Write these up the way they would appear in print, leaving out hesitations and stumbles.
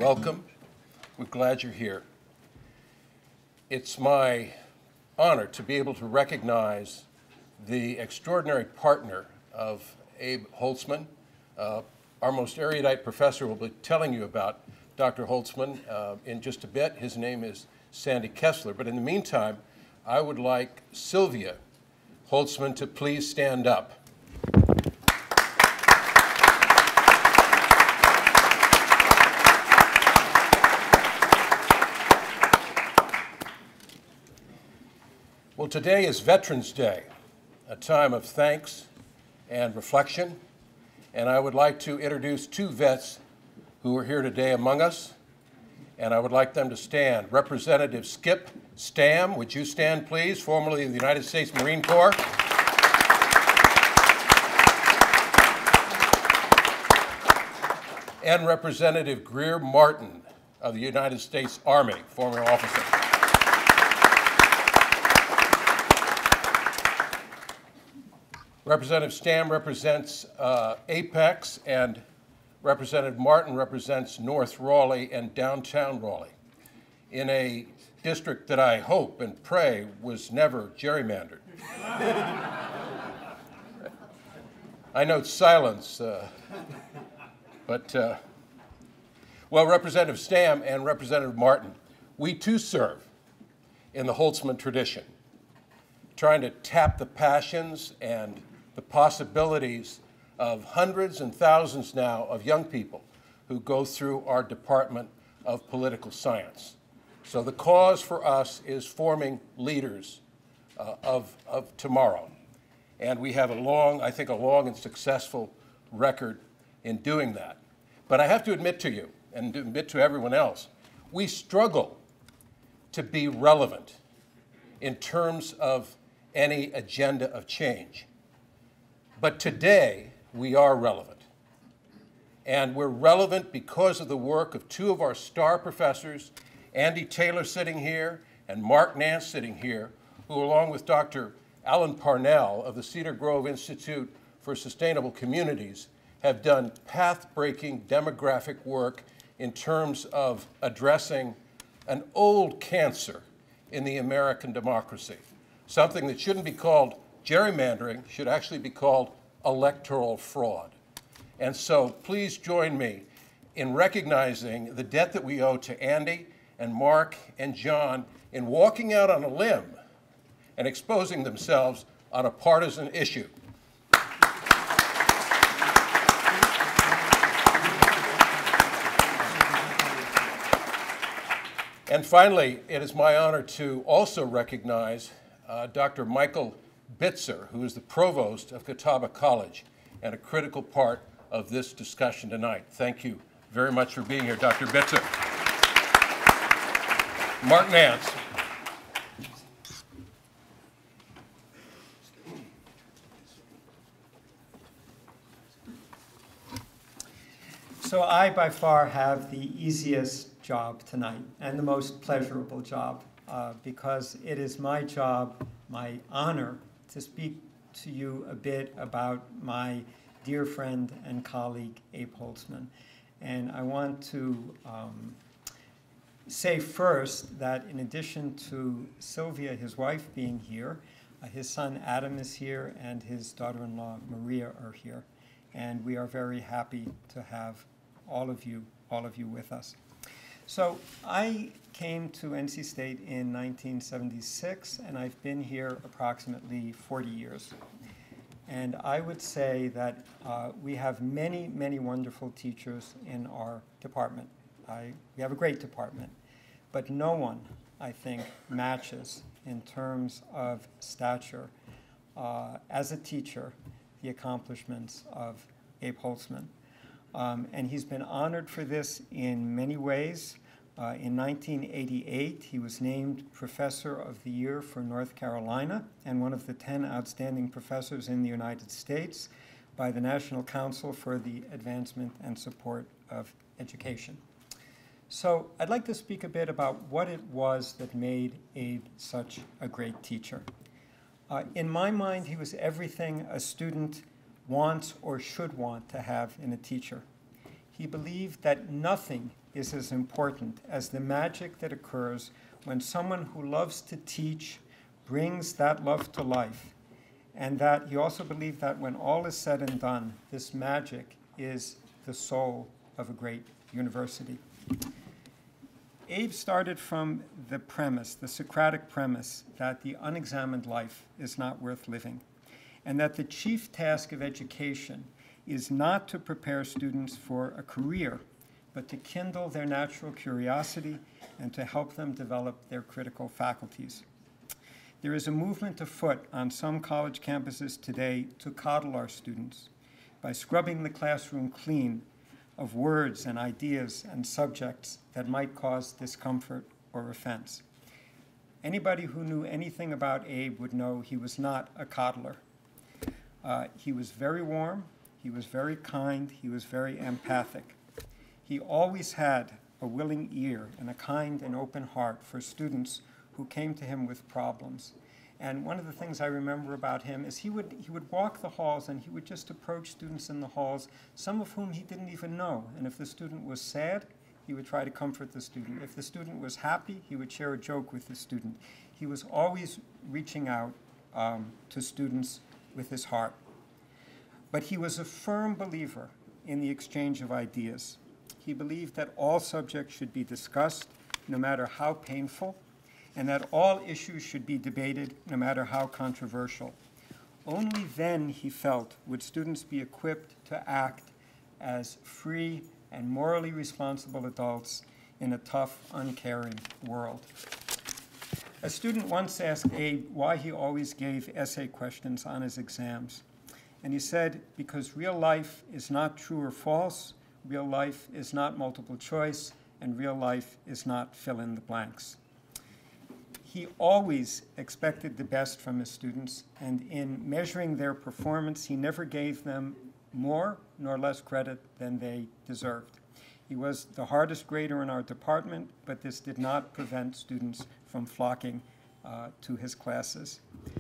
welcome. We're glad you're here. It's my honor to be able to recognize the extraordinary partner of Abe Holtzman. Our most erudite professor will be telling you about Dr. Holtzman in just a bit. His name is Sandy Kessler. But in the meantime, I would like Sylvia Holtzman to please stand up. Well, today is Veterans Day, a time of thanks and reflection, and I would like to introduce two vets who are here today among us, and I would like them to stand. Representative Skip Stam, would you stand, please, formerly of the United States Marine Corps. And Representative Greer Martin of the United States Army, former officer. Representative Stam represents Apex, and Representative Martin represents North Raleigh and downtown Raleigh, in a district that I hope and pray was never gerrymandered. I note silence, well, Representative Stam and Representative Martin, we too serve in the Holtzman tradition, trying to tap the passions and the possibilities of hundreds and thousands now of young people who go through our Department of Political Science. So the cause for us is forming leaders of tomorrow. And we have I think a long and successful record in doing that. But I have to admit to you, and to admit to everyone else, we struggle to be relevant in terms of any agenda of change. But today, we are relevant. And we're relevant because of the work of two of our star professors, Andy Taylor sitting here and Mark Nance sitting here, who along with Dr. Alan Parnell of the Cedar Grove Institute for Sustainable Communities have done path-breaking demographic work in terms of addressing an old cancer in the American democracy. Something that shouldn't be called gerrymandering, should actually be called electoral fraud. And so please join me in recognizing the debt that we owe to Andy and Mark and John in walking out on a limb and exposing themselves on a partisan issue. And finally, it is my honor to also recognize Dr. Michael Bitzer, who is the provost of Catawba College and a critical part of this discussion tonight. Thank you very much for being here, Dr. Bitzer. Mark Nance. So I, by far, have the easiest job tonight and the most pleasurable job because it is my job, my honor, to speak to you a bit about my dear friend and colleague, Abe Holtzman. And I want to say first that in addition to Sylvia, his wife, being here, his son Adam is here and his daughter-in-law Maria are here. And we are very happy to have all of you with us. So I came to NC State in 1976, and I've been here approximately 40 years. And I would say that we have many, many wonderful teachers in our department. We have a great department, but no one, I think, matches in terms of stature as a teacher the accomplishments of Abe Holtzman. And he's been honored for this in many ways. In 1988, he was named Professor of the Year for North Carolina and one of the 10 outstanding professors in the United States by the National Council for the Advancement and Support of Education. So I'd like to speak a bit about what it was that made Abe such a great teacher. In my mind, he was everything a student wants or should want to have in a teacher. He believed that nothing is as important as the magic that occurs when someone who loves to teach brings that love to life. And that he also believed that when all is said and done, this magic is the soul of a great university. Abe started from the premise, the Socratic premise, that the unexamined life is not worth living, and that the chief task of education is not to prepare students for a career, but to kindle their natural curiosity and to help them develop their critical faculties. There is a movement afoot on some college campuses today to coddle our students by scrubbing the classroom clean of words and ideas and subjects that might cause discomfort or offense. Anybody who knew anything about Abe would know he was not a coddler. He was very warm, he was very kind, he was very empathic. He always had a willing ear and a kind and open heart for students who came to him with problems. And one of the things I remember about him is he would walk the halls and he would just approach students in the halls, some of whom he didn't even know. And if the student was sad, he would try to comfort the student. If the student was happy, he would share a joke with the student. He was always reaching out to students with his heart. But he was a firm believer in the exchange of ideas. He believed that all subjects should be discussed, no matter how painful, and that all issues should be debated, no matter how controversial. Only then, he felt, would students be equipped to act as free and morally responsible adults in a tough, uncaring world. A student once asked Abe why he always gave essay questions on his exams. And he said, because real life is not true or false, real life is not multiple choice, and real life is not fill in the blanks. He always expected the best from his students, and in measuring their performance, he never gave them more nor less credit than they deserved. He was the hardest grader in our department, but this did not prevent students from flocking to his classes.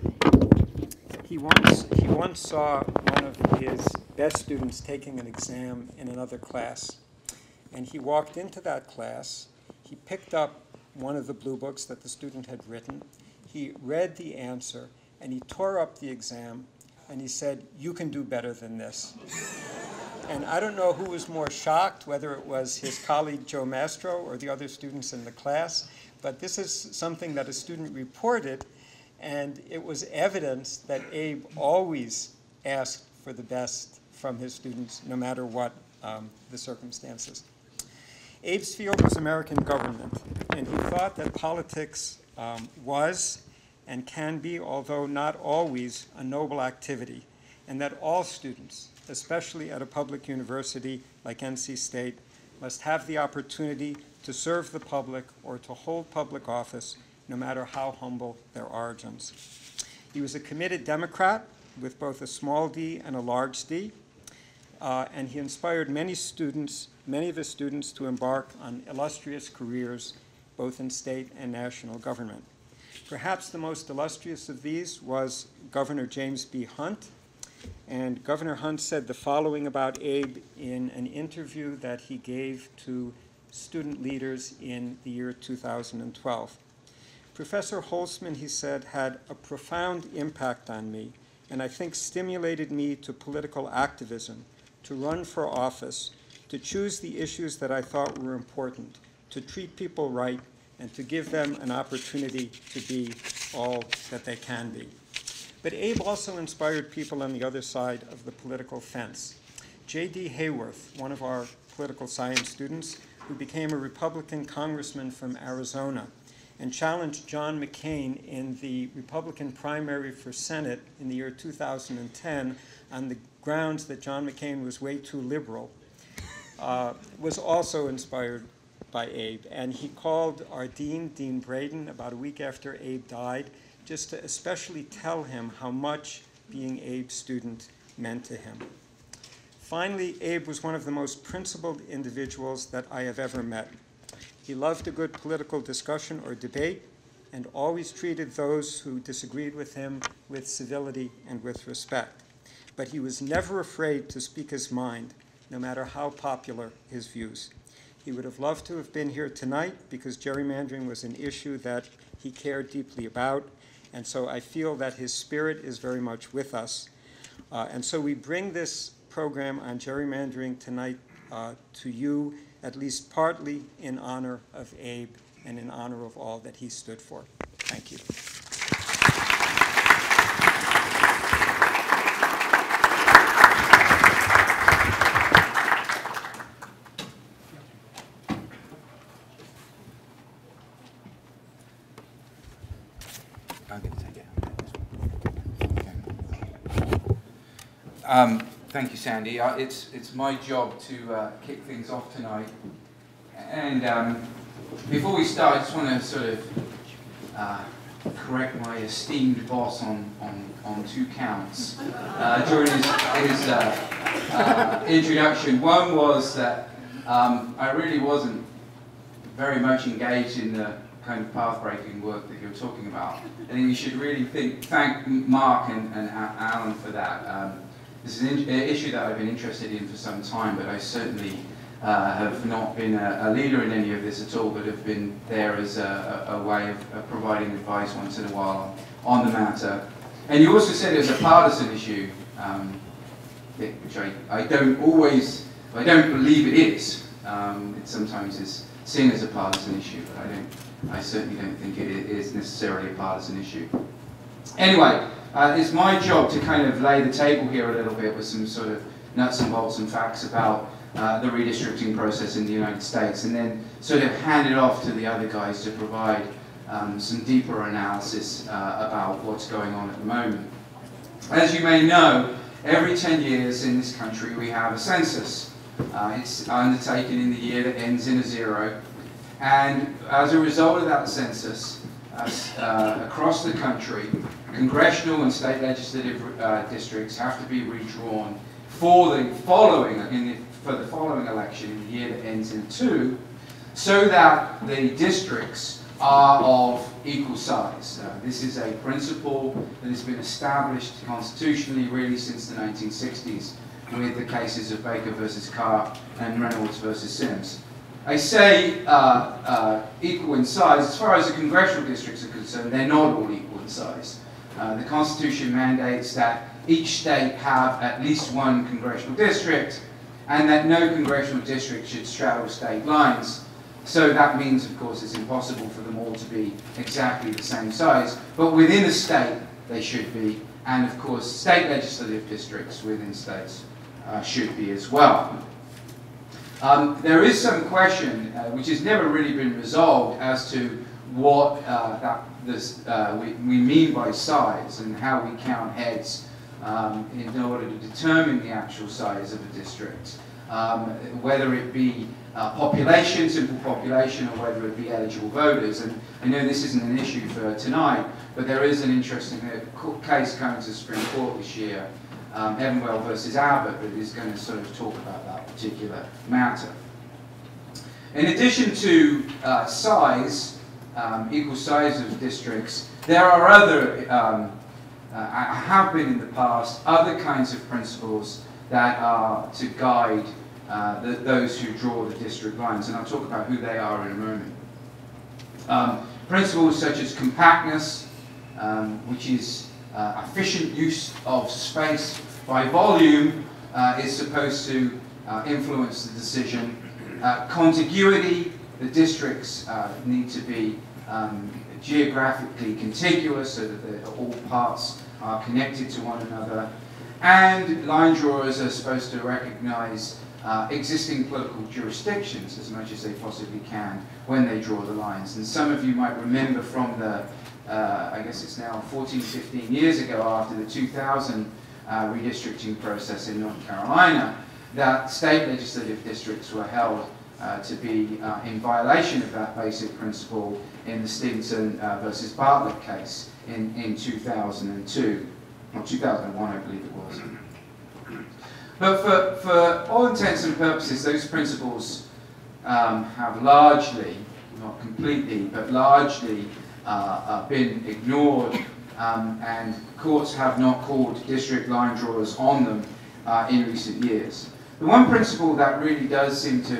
He once saw one of his best students taking an exam in another class, and he walked into that class. He picked up one of the blue books that the student had written. He read the answer, and he tore up the exam, and he said, "You can do better than this." And I don't know who was more shocked, whether it was his colleague Joe Mastro or the other students in the class, but this is something that a student reported, and it was evidence that Abe always asked for the best from his students, no matter what the circumstances. Abe's field was American government, and he thought that politics was and can be, although not always, a noble activity, and that all students, especially at a public university like NC State, must have the opportunity to serve the public or to hold public office, no matter how humble their origins. He was a committed Democrat with both a small d and a large d, and he inspired many of his students to embark on illustrious careers, both in state and national government. Perhaps the most illustrious of these was Governor James B. Hunt, and Governor Hunt said the following about Abe in an interview that he gave to student leaders in the year 2012. Professor Holzman, he said, had a profound impact on me, and I think stimulated me to political activism, to run for office, to choose the issues that I thought were important, to treat people right, and to give them an opportunity to be all that they can be. But Abe also inspired people on the other side of the political fence. J.D. Hayworth, one of our political science students, who became a Republican congressman from Arizona and challenged John McCain in the Republican primary for Senate in the year 2010 on the grounds that John McCain was way too liberal, was also inspired by Abe. And he called our dean, Dean Braden, about a week after Abe died, just to especially tell him how much being Abe's student meant to him. Finally, Abe was one of the most principled individuals that I have ever met. He loved a good political discussion or debate and always treated those who disagreed with him with civility and with respect. But he was never afraid to speak his mind, no matter how popular his views. He would have loved to have been here tonight because gerrymandering was an issue that he cared deeply about. And so I feel that his spirit is very much with us. And so we bring this program on gerrymandering tonight to you, at least partly in honor of Abe and in honor of all that he stood for. Thank you. I'm going to take it. Thank you, Sandy. It's my job to kick things off tonight. And before we start, I just want to sort of correct my esteemed boss on 2 counts during his introduction. One was that I really wasn't very much engaged in the kind of path-breaking work that you're talking about. I think you should really thank Mark and Alan for that. This is an issue that I've been interested in for some time, but I certainly have not been a leader in any of this at all, but have been there as a way of providing advice once in a while on the matter. And you also said it was a partisan issue, which I don't believe it is. It sometimes is seen as a partisan issue, but I certainly don't think it is necessarily a partisan issue. Anyway, it's my job to kind of lay the table here a little bit with some sort of nuts and bolts and facts about the redistricting process in the United States, and then sort of hand it off to the other guys to provide some deeper analysis about what's going on at the moment. As you may know, every 10 years in this country we have a census. It's undertaken in the year that ends in a 0. And as a result of that census, across the country, congressional and state legislative districts have to be redrawn for the following election in the year that ends in 2, so that the districts are of equal size. This is a principle that has been established constitutionally really since the 1960s with the cases of Baker versus Carr and Reynolds versus Sims. I say equal in size. As far as the congressional districts are concerned, they're not all equal in size. The Constitution mandates that each state have at least 1 congressional district, and that no congressional district should straddle state lines. So that means, of course, it's impossible for them all to be exactly the same size, but within a state they should be, and of course state legislative districts within states should be as well. There is some question, which has never really been resolved, as to what we mean by size and how we count heads in order to determine the actual size of a district. Whether it be population, simple population, or whether it be eligible voters. And I know this isn't an issue for tonight, but there is an interesting case coming to the Supreme Court this year, Evanwell versus Abbott, that is going to sort of talk about that particular matter. In addition to size, equal size of districts, there are other, have been in the past, other kinds of principles that are to guide those who draw the district lines, and I'll talk about who they are in a moment. Principles such as compactness, which is efficient use of space by volume, is supposed to influence the decision. Contiguity, the districts need to be geographically contiguous so that all parts are connected to one another. And line drawers are supposed to recognize existing political jurisdictions as much as they possibly can when they draw the lines. And some of you might remember from the, I guess it's now 14, 15 years ago after the 2000 redistricting process in North Carolina, that state legislative districts were held to be in violation of that basic principle in the Stinson versus Bartlett case in 2002, or 2001 I believe it was. But for all intents and purposes, those principles have largely, not completely, but largely been ignored, and courts have not called district line drawers on them in recent years. The one principle that really does seem to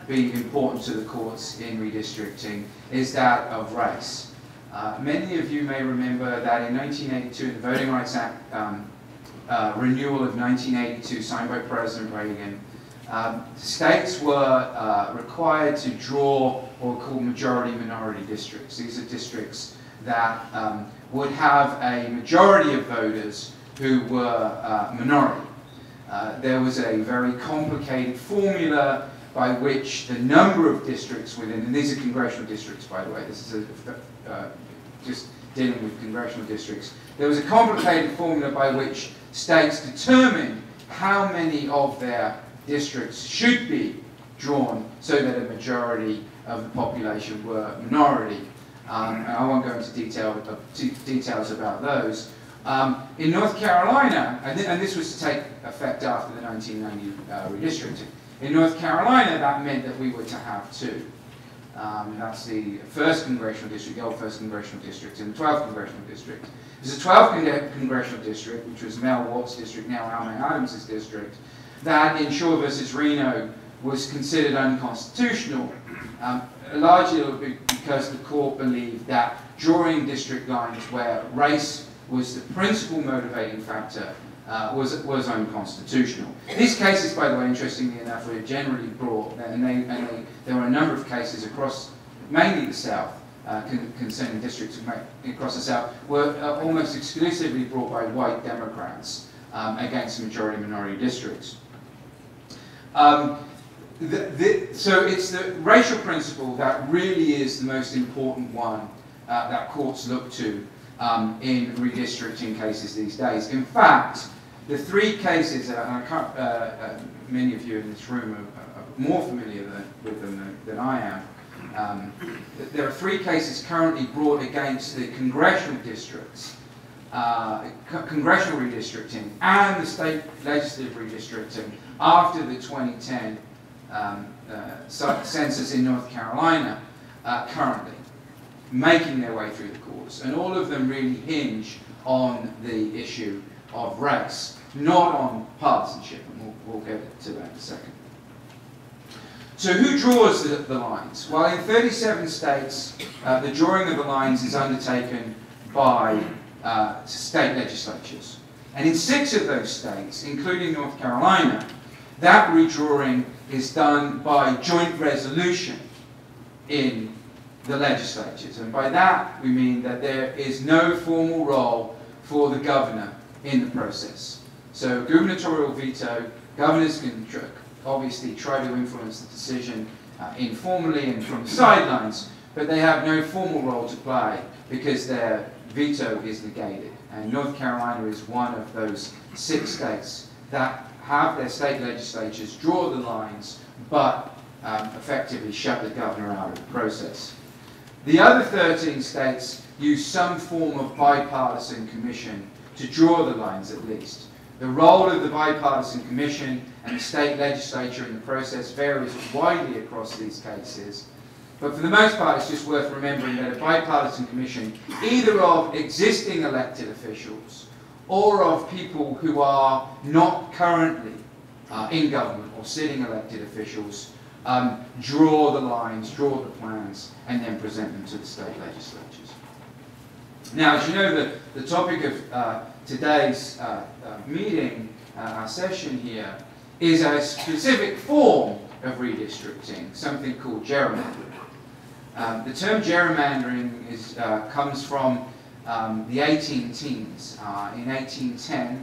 be important to the courts in redistricting is that of race. Many of you may remember that in 1982, in the Voting Rights Act renewal of 1982, signed by President Reagan, states were required to draw what were called majority-minority districts. These are districts that would have a majority of voters who were minority. There was a very complicated formula by which the number of districts within, and these are congressional districts, by the way, this is just dealing with congressional districts. There was a complicated formula by which states determined how many of their districts should be drawn so that a majority of the population were minority. And I won't go into details about those. In North Carolina, and this was to take effect after the 1990 redistricting, in North Carolina that meant that we were to have two. That's the 1st Congressional District, the old 1st Congressional District, and the 12th Congressional District. There's a 12th Congressional District, which was Mel Watt's district, now Al May Adams' district, that in Shaw versus Reno was considered unconstitutional, largely because the court believed that drawing district lines where race was the principal motivating factor was unconstitutional. These cases, by the way, interestingly enough, were generally brought, and there were a number of cases across, mainly the South, concerning districts across the South, were almost exclusively brought by white Democrats against majority-minority districts. So it's the racial principle that really is the most important one that courts look to in redistricting cases these days. In fact, the 3 cases, and I can't, many of you in this room are more familiar with them than I am. There are 3 cases currently brought against the congressional districts, congressional redistricting, and the state legislative redistricting after the 2010 census in North Carolina currently, making their way through the courts. And all of them really hinge on the issue of race, not on partisanship, and we'll get to that in a second. So who draws the lines? Well, in 37 states, the drawing of the lines is undertaken by state legislatures. And in 6 of those states, including North Carolina, that redrawing is done by joint resolution in the legislatures. And by that, we mean that there is no formal role for the governor in the process. So gubernatorial veto, governors can obviously try to influence the decision informally and from the sidelines, but they have no formal role to play because their veto is negated. And North Carolina is one of those 6 states that have their state legislatures draw the lines, but effectively shut the governor out of the process. The other 13 states use some form of bipartisan commission to draw the lines, at least. The role of the bipartisan commission and the state legislature in the process varies widely across these cases. But for the most part, it's just worth remembering that a bipartisan commission, either of existing elected officials or of people who are not currently in government or sitting elected officials, draw the lines, draw the plans, and then present them to the state legislatures. Now, as you know, the topic of today's meeting, our session here, is a specific form of redistricting, something called gerrymandering. The term gerrymandering comes from the 18-teens. In 1810,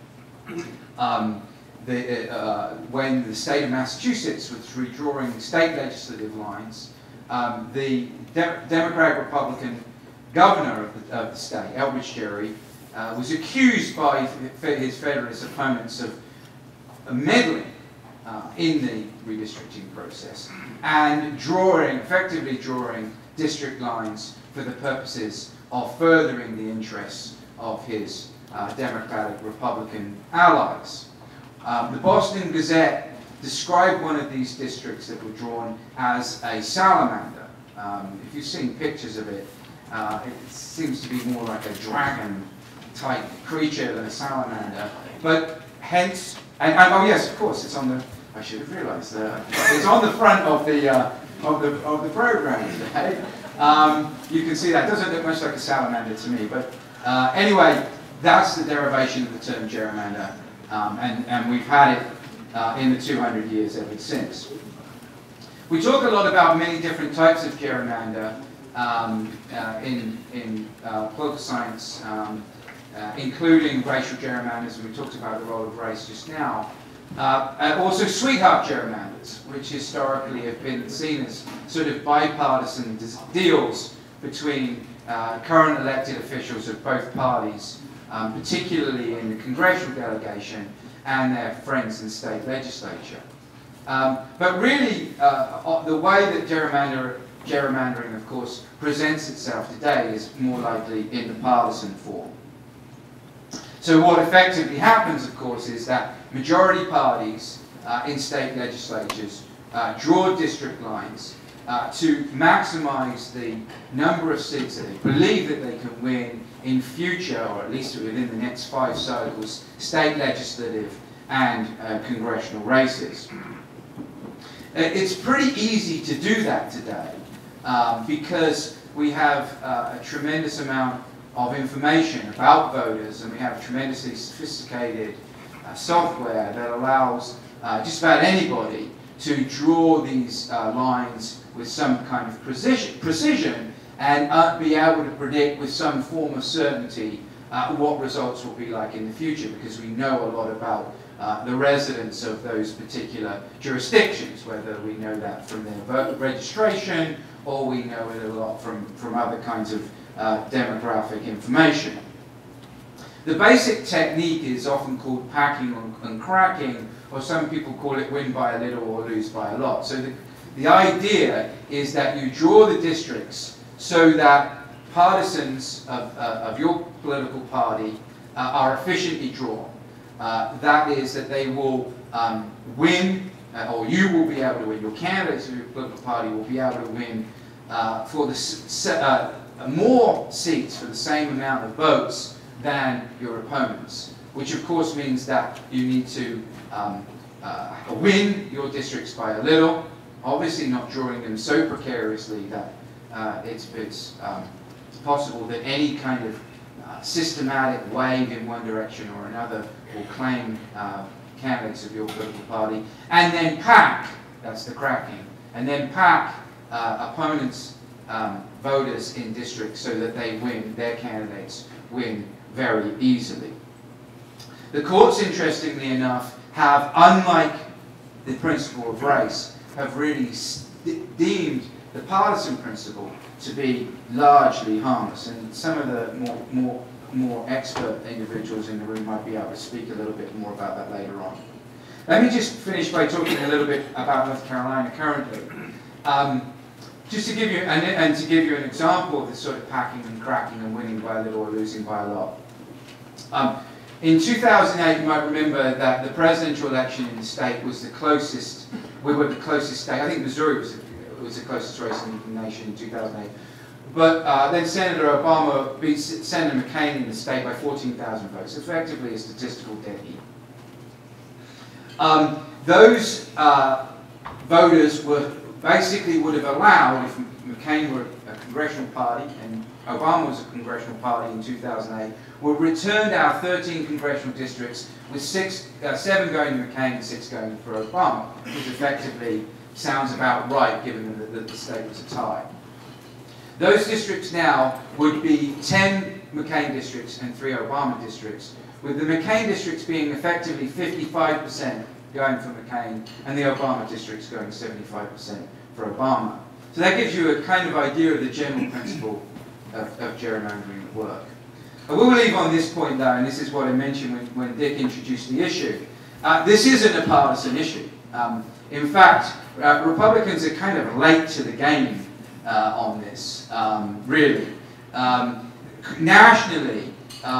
when the state of Massachusetts was redrawing state legislative lines, the Democratic-Republican governor of the state, Elbridge Gerry, was accused by his Federalist opponents of meddling in the redistricting process and effectively drawing district lines for the purposes of furthering the interests of his Democratic-Republican allies. The Boston Gazette described one of these districts that were drawn as a salamander. If you've seen pictures of it, it seems to be more like a dragon-type creature than a salamander. But hence, and oh yes, of course, it's on I should have realised that. It's on the front of the program today. You can see that. It doesn't look much like a salamander to me, but anyway, that's the derivation of the term gerrymander, and we've had it in the 200 years ever since. We talk a lot about many different types of gerrymander in political science, including racial gerrymanders, and we talked about the role of race just now. And also sweetheart gerrymanders, which historically have been seen as sort of bipartisan deals between current elected officials of both parties, particularly in the congressional delegation, and their friends in state legislature. But really, the way that gerrymandering, of course, presents itself today is more likely in the partisan form. So what effectively happens, of course, is that majority parties in state legislatures draw district lines to maximize the number of seats that they believe that they can win in future, or at least within the next 5 cycles, state legislative and congressional races. It's pretty easy to do that today because we have a tremendous amount of information about voters, and we have tremendously sophisticated software that allows just about anybody to draw these lines with some kind of precision and be able to predict with some form of certainty what results will be like in the future, because we know a lot about the residents of those particular jurisdictions, whether we know that from their voter registration or we know it a lot from other kinds of demographic information. The basic technique is often called packing and cracking, or some people call it win by a little or lose by a lot. So the idea is that you draw the districts so that partisans of your political party are efficiently drawn. That is, that they will win, or you will be able to win, your candidates of your political party will be able to win for the more seats for the same amount of votes than your opponents, which of course means that you need to win your districts by a little, obviously not drawing them so precariously that it's possible that any kind of systematic wave in one direction or another will claim candidates of your political party, and then pack, that's the cracking, and then pack opponents' voters in districts so that they win, their candidates win very easily. The courts, interestingly enough, have, unlike the principle of race, have really deemed the partisan principle to be largely harmless, and some of the more expert individuals in the room might be able to speak a little bit more about that later on. Let me just finish by talking a little bit about North Carolina currently. Just to give you, and to give you an example of this sort of packing and cracking and winning by a little or losing by a lot. In 2008, you might remember that the presidential election in the state was the closest, we were the closest state, I think Missouri was the closest race in the nation in 2008. But then Senator Obama beat Senator McCain in the state by 14,000 votes, effectively a statistical dead heat. Those voters were basically would have allowed, if McCain were a congressional party and Obama was a congressional party in 2008, would have returned our 13 congressional districts with 7 going to McCain and 6 going for Obama, which effectively sounds about right given that the state was a tie. Those districts now would be 10 McCain districts and 3 Obama districts, with the McCain districts being effectively 55% going for McCain and the Obama districts going 75% for Obama. So that gives you a kind of idea of the general principle of gerrymandering at work. I will leave on this point though, and this is what I mentioned when Dick introduced the issue. This isn't a partisan issue. In fact, Republicans are kind of late to the game on this, really. Nationally,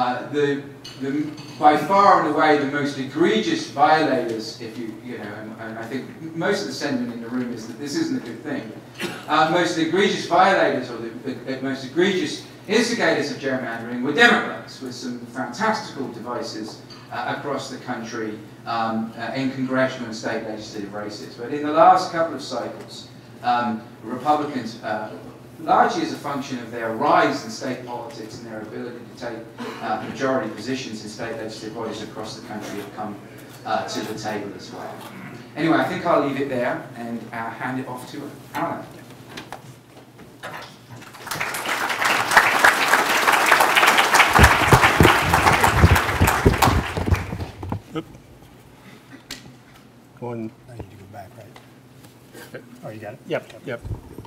by far and away the most egregious violators, if you know, and I think most of the sentiment in the room is that this isn't a good thing. Most egregious violators, or the most egregious instigators of gerrymandering, were Democrats, with some fantastical devices across the country in congressional and state legislative races. But in the last couple of cycles, Republicans, largely as a function of their rise in state politics and their ability to take majority positions in state legislative bodies across the country, have come to the table as well. Anyway, I think I'll leave it there and hand it off to Alan. I need to go back, right? Oh, you got it? Yep.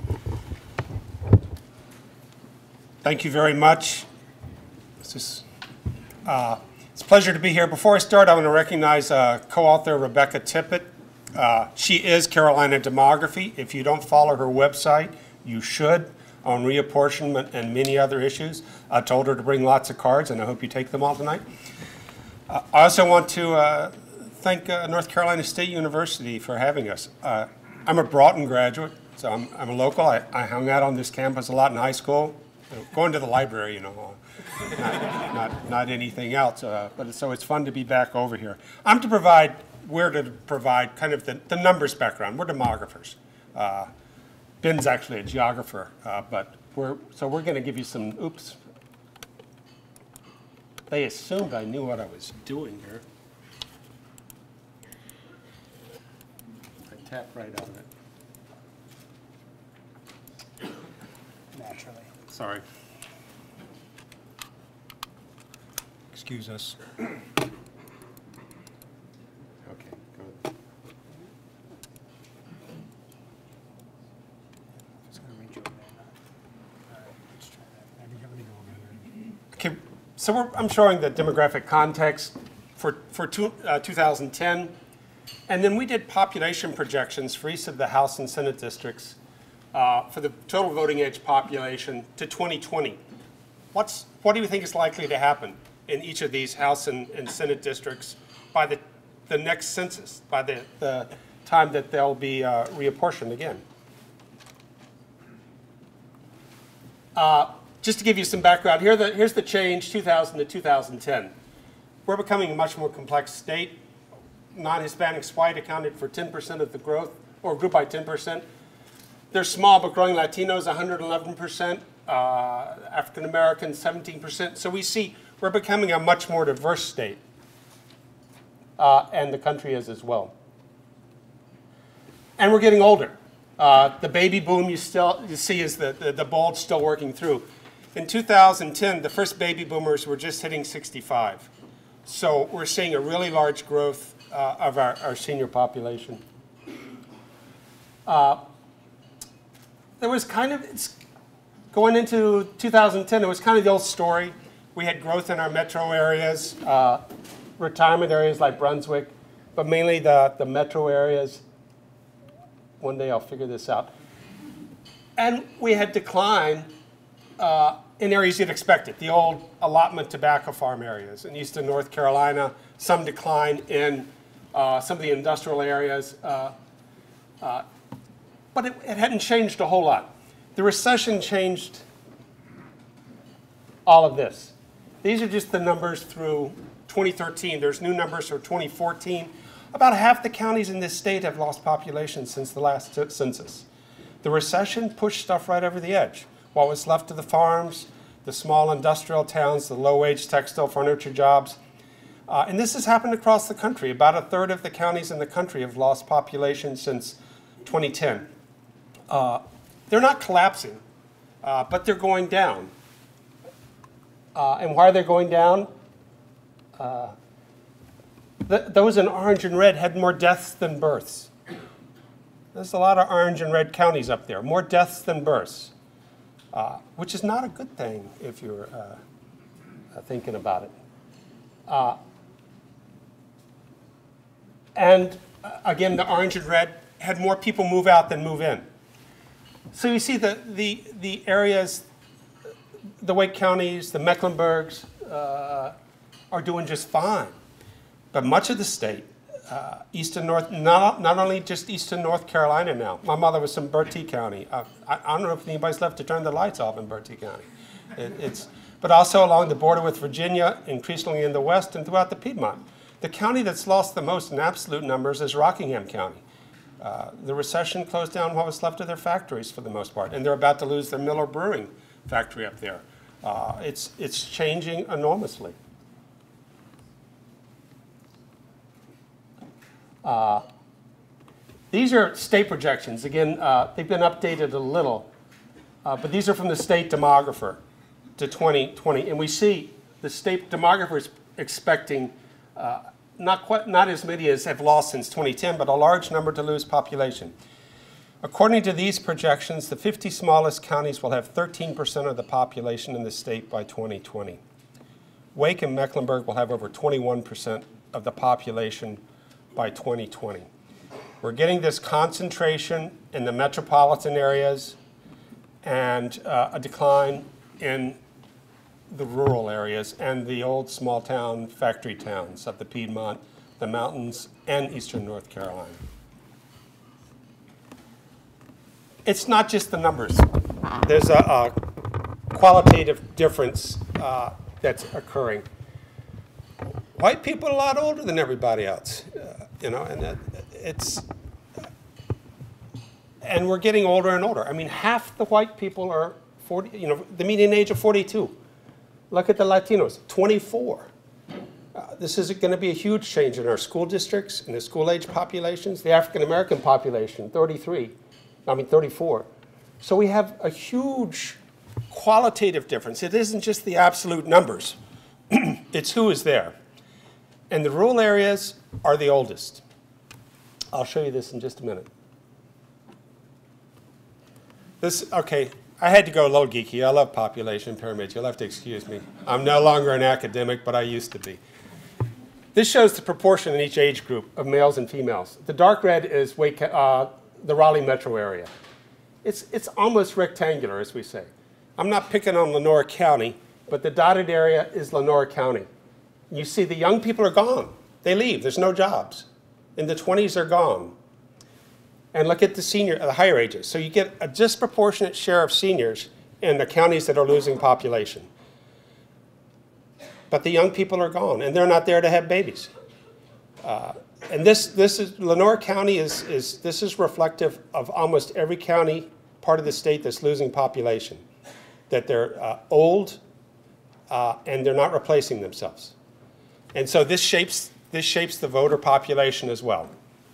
Thank you very much. It's a pleasure to be here. Before I start, I want to recognize co-author Rebecca Tippett. She is Carolina Demography. If you don't follow her website, you should, on reapportionment and many other issues. I told her to bring lots of cards, and I hope you take them all tonight. I also want to thank North Carolina State University for having us. I'm a Broughton graduate, so I'm a local. I hung out on this campus a lot in high school, going to the library, you know, not anything else. But so it's fun to be back over here. We're to provide kind of the numbers background. We're demographers. Ben's actually a geographer, but we're going to give you some. Oops. They assumed I knew what I was doing here. I tapped right out of it. Naturally. Sorry. Excuse us. Okay, good. Just gonna reach over there now. All right, let's try that. Let me go over there. Okay, so I'm showing the demographic context for 2010, and then we did population projections for each of the House and Senate districts for the total voting age population to 2020. What do you think is likely to happen in each of these House and Senate districts by the next census, by the time that they'll be reapportioned again? Just to give you some background, here's the change 2000 to 2010. We're becoming a much more complex state. Non-Hispanics white accounted for 10% of the growth, or grew by 10%. They're small but growing. Latinos 111%, African Americans 17%. So we see we're becoming a much more diverse state, and the country is as well. And we're getting older. The baby boom you see is the bulge still working through. In 2010, the first baby boomers were just hitting 65. So we're seeing a really large growth of our senior population. There was kind of, going into 2010, it was kind of the old story. We had growth in our metro areas, retirement areas like Brunswick, but mainly the metro areas. One day I'll figure this out. And we had decline in areas you'd expect it, the old allotment tobacco farm areas in eastern North Carolina, some decline in some of the industrial areas, but it hadn't changed a whole lot. The recession changed all of this. These are just the numbers through 2013. There's new numbers for 2014. About half the counties in this state have lost population since the last census. The recession pushed stuff right over the edge. What was left of the farms, the small industrial towns, the low-wage textile furniture jobs. And this has happened across the country. About a third of the counties in the country have lost population since 2010. They're not collapsing, but they're going down. And why are they going down? Those in orange and red had more deaths than births. There's a lot of orange and red counties up there, more deaths than births, which is not a good thing if you're thinking about it. And again, the orange and red had more people move out than move in. So you see the areas, the Wake counties, the Mecklenburgs are doing just fine. But much of the state, eastern North, not only just eastern North Carolina now. My mother was from Bertie County. I don't know if anybody's left to turn the lights off in Bertie County. But also along the border with Virginia, increasingly in the west and throughout the Piedmont. The county that's lost the most in absolute numbers is Rockingham County. The recession closed down what was left of their factories for the most part, and they're about to lose their Miller Brewing factory up there. It's changing enormously. These are state projections. Again, they've been updated a little, but these are from the state demographer to 2020, and we see the state demographer is expecting not as many as have lost since 2010, but a large number to lose population. According to these projections, the 50 smallest counties will have 13% of the population in the state by 2020. Wake and Mecklenburg will have over 21% of the population by 2020. We're getting this concentration in the metropolitan areas and a decline in the rural areas and the old small town factory towns of the Piedmont, the mountains, and eastern North Carolina. It's not just the numbers. There's a qualitative difference that's occurring. White people are a lot older than everybody else, and we're getting older and older. I mean, half the white people are 40, the median age of 42. Look at the Latinos, 24. This is going to be a huge change in our school districts, in the school-age populations. The African-American population, 34. So we have a huge qualitative difference. It isn't just the absolute numbers. It's who is there. And the rural areas are the oldest. I'll show you this in just a minute. Okay, I had to go a little geeky. I love population pyramids. You'll have to excuse me. I'm no longer an academic, but I used to be. This shows the proportion in each age group of males and females. The dark red is the Raleigh metro area. It's almost rectangular, as we say. I'm not picking on Lenore County, but the dotted area is Lenore County. You see the young people are gone. They leave. There's no jobs. In the 20s, they're gone. And look at the higher ages. So you get a disproportionate share of seniors in the counties that are losing population. But the young people are gone, and they're not there to have babies. And Lenore County is reflective of almost every county part of the state that's losing population. That they're old, and they're not replacing themselves. And so this shapes the voter population as well.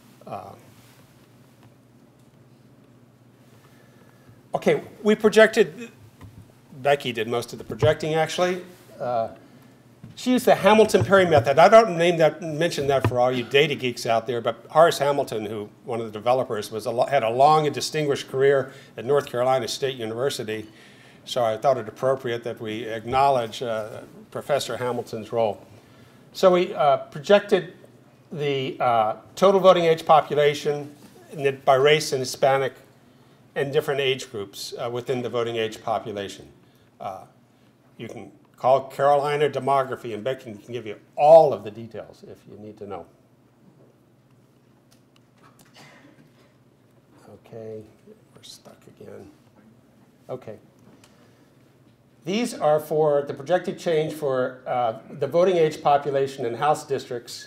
Okay, we projected, Becky did most of the projecting actually. She used the Hamilton-Perry method. I don't mention that for all you data geeks out there, but Horace Hamilton, one of the developers, had a long and distinguished career at North Carolina State University. So I thought it appropriate that we acknowledge Professor Hamilton's role. So we projected the total voting age population by race and Hispanic and different age groups within the voting age population. You can call Carolina Demography, and Becky can give you all of the details if you need to know. Okay, we're stuck again. Okay. These are for the projected change for the voting age population in House districts.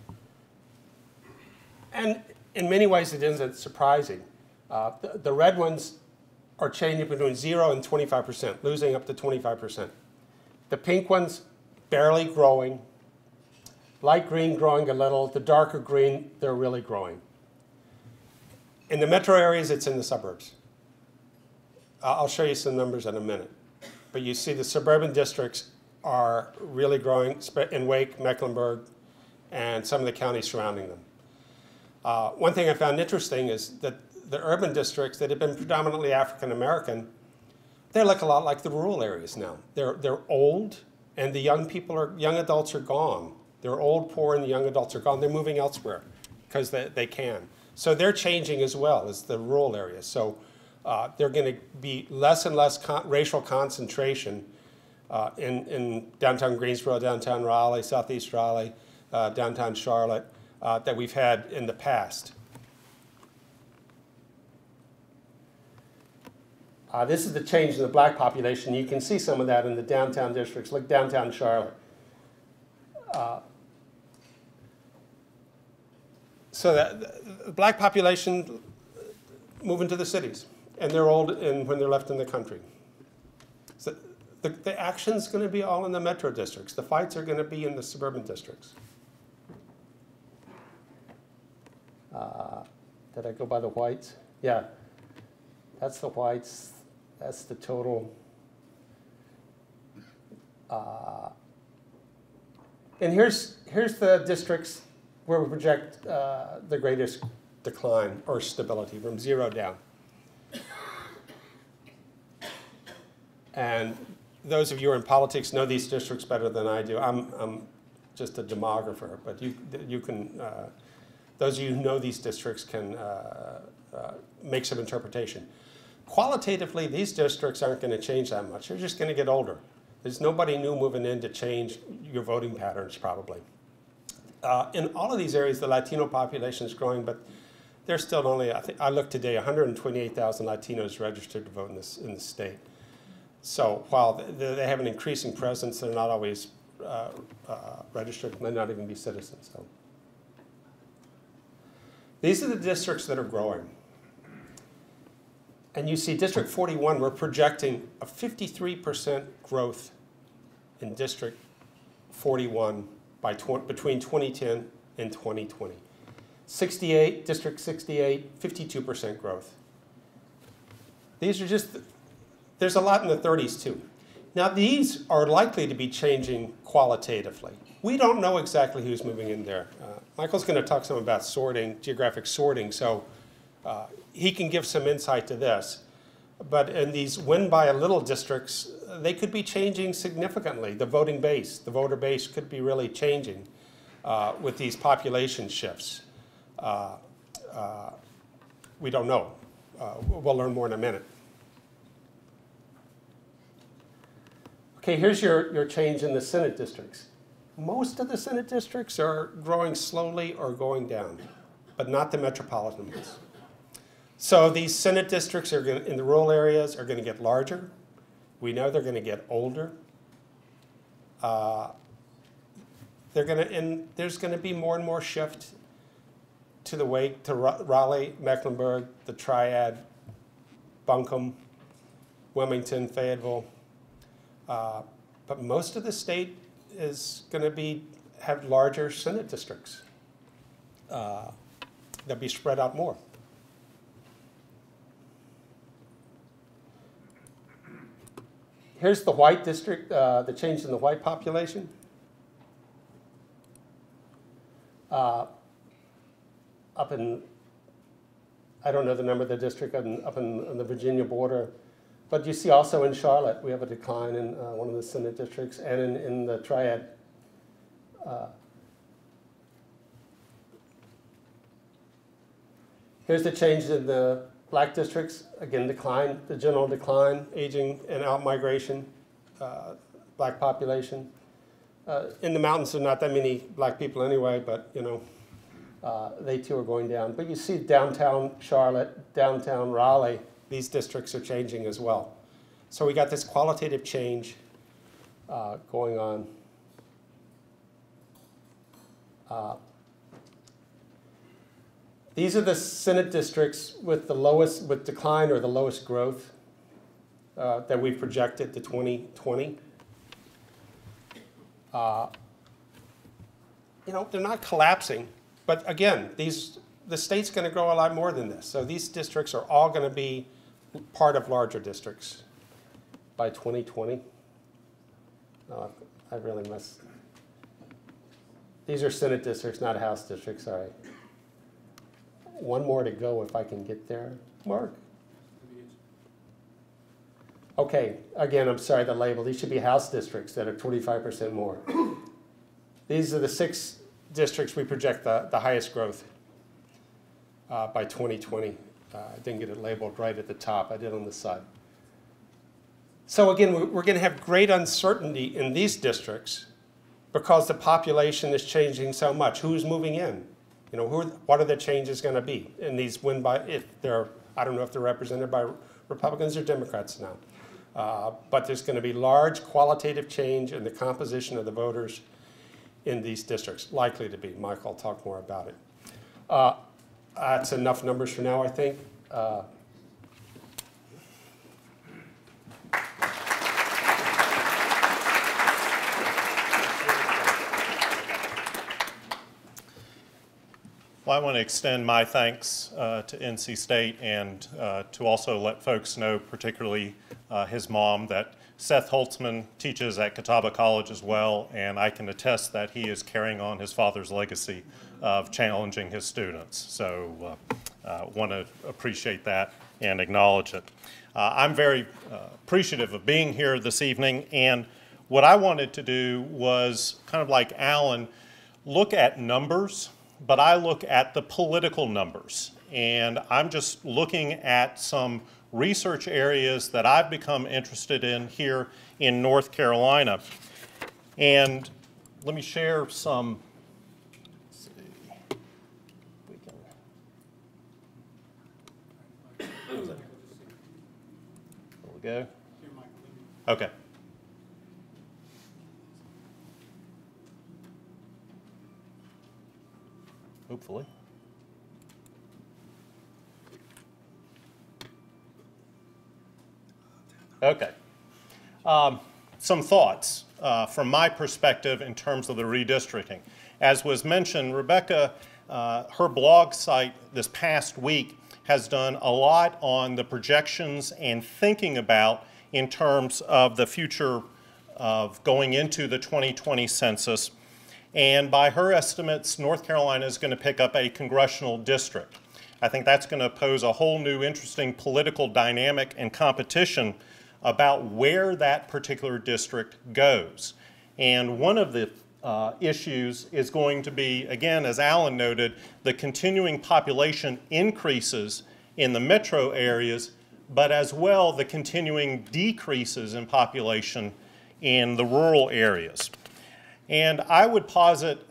And in many ways, it isn't surprising. The red ones are changing between 0 and 25%, losing up to 25%. The pink ones, barely growing. Light green growing a little. The darker green, they're really growing. In the metro areas, it's in the suburbs. I'll show you some numbers in a minute. But you see the suburban districts are really growing in Wake, Mecklenburg, and some of the counties surrounding them. One thing I found interesting is that the urban districts that have been predominantly African American, they look a lot like the rural areas now. They're old, and the young adults are gone. They're old, poor, and the young adults are gone. They're moving elsewhere because they can. So they're changing as well as the rural areas. So they're going to be less and less racial concentration in downtown Greensboro, downtown Raleigh, southeast Raleigh, downtown Charlotte that we've had in the past. This is the change in the black population. You can see some of that in the downtown districts. Look, downtown Charlotte. So the black population move into the cities, and they're old when they're left in the country. So the action's going to be all in the metro districts. The fights are going to be in the suburban districts. Did I go by the whites? Yeah, that's the whites. That's the total. And here's the districts where we project the greatest decline or stability from 0 down. And those of you who are in politics know these districts better than I do. I'm just a demographer, but you can, those of you who know these districts can make some interpretation. Qualitatively, these districts aren't going to change that much. They're just going to get older. There's nobody new moving in to change your voting patterns, probably. In all of these areas, the Latino population is growing, but there's still only, I looked today, 128,000 Latinos registered to vote in the state. So while they have an increasing presence, they're not always registered, may not even be citizens. So these are the districts that are growing. And you see District 41, we're projecting a 53% growth in District 41 between 2010 and 2020. 68, District 68, 52% growth. These are just, there's a lot in the 30s too. Now these are likely to be changing qualitatively. We don't know exactly who's moving in there. Michael's going to talk some about sorting, geographic sorting, so he can give some insight to this. But in these win by a little districts, they could be changing significantly. The voting base, the voter base could be really changing with these population shifts. We don't know. We'll learn more in a minute. Okay, here's your change in the Senate districts. Most of the Senate districts are growing slowly or going down, but not the metropolitan ones. So these Senate districts are in the rural areas are going to get larger. We know they're going to get older. And there's going to be more and more shift to the Wake, to Raleigh, Mecklenburg, the Triad, Buncombe, Wilmington, Fayetteville. But most of the state is going to have larger Senate districts. They'll be spread out more. Here's the white district, the change in the white population. Up in, I don't know the number of the district, up in the Virginia border. But you see also in Charlotte, we have a decline in one of the Senate districts, and in the Triad. Here's the change in the black districts, again, decline, the general decline, aging and out-migration, black population. In the mountains, there are not that many black people anyway, but you know, they too are going down. But you see downtown Charlotte, downtown Raleigh, these districts are changing as well. So we got this qualitative change going on. These are the Senate districts with the lowest, with decline or the lowest growth that we've projected to 2020. You know, they're not collapsing, but again, the state's going to grow a lot more than this. So these districts are all going to be part of larger districts by 2020. I really must. These are Senate districts, not House districts, sorry. One more to go if I can get there. Mark? Okay, again, I'm sorry, the label. These should be House districts that are 25% more. These are the 6 districts we project the highest growth by 2020. I didn't get it labeled right at the top. I did on the side. So again, we're going to have great uncertainty in these districts because the population is changing so much. Who's moving in? You know, what are the changes going to be? And these win by, if they're, I don't know if they're represented by Republicans or Democrats now. But there's going to be large qualitative change in the composition of the voters in these districts, likely to be. Michael will talk more about it. That's enough numbers for now, I think. Well, I want to extend my thanks to NC State and to also let folks know, particularly his mom, that Seth Holtzman teaches at Catawba College as well, and I can attest that he is carrying on his father's legacy of challenging his students. So want to appreciate that and acknowledge it. I'm very appreciative of being here this evening, and what I wanted to do was, kind of like Alan, look at numbers, but I look at the political numbers. And I'm just looking at some research areas that I've become interested in here in North Carolina. And let me share some, let's see, if we can, there we go. Okay. Hopefully. Okay. Some thoughts from my perspective in terms of the redistricting. As was mentioned, Rebecca, her blog site this past week has done a lot on the projections and thinking about in terms of the future of going into the 2020 census. And by her estimates, North Carolina is going to pick up a congressional district. I think that's going to pose a whole new interesting political dynamic and competition about where that particular district goes. And one of the issues is going to be, again, as Alan noted, the continuing population increases in the metro areas, but as well the continuing decreases in population in the rural areas. And I would posit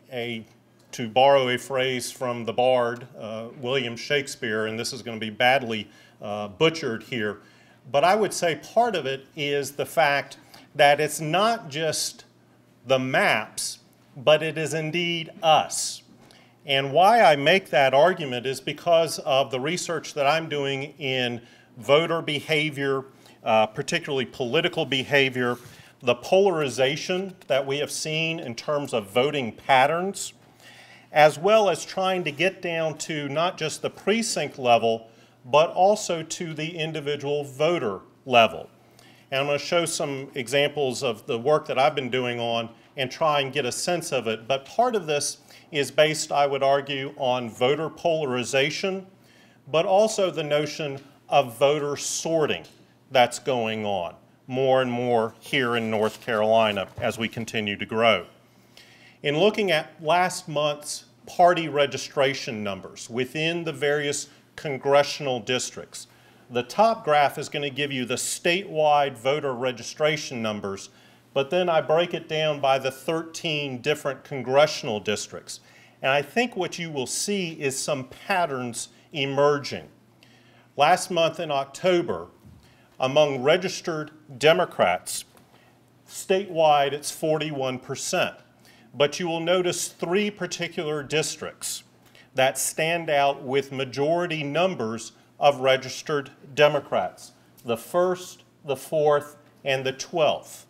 to borrow a phrase from the bard, William Shakespeare, and this is going to be badly butchered here, but I would say part of it is the fact that it's not just the maps, but it is indeed us. And why I make that argument is because of the research that I'm doing in voter behavior, particularly political behavior, the polarization that we have seen in terms of voting patterns, as well as trying to get down to not just the precinct level, but also to the individual voter level. And I'm going to show some examples of the work that I've been doing on and try and get a sense of it. But part of this is based, I would argue, on voter polarization, but also the notion of voter sorting that's going on more and more here in North Carolina as we continue to grow. In looking at last month's party registration numbers within the various congressional districts, the top graph is going to give you the statewide voter registration numbers, but then I break it down by the 13 different congressional districts. And I think what you will see is some patterns emerging. Last month in October, among registered Democrats, statewide it's 41%. But you will notice three particular districts that stand out with majority numbers of registered Democrats: the 1st, the 4th, and the 12th.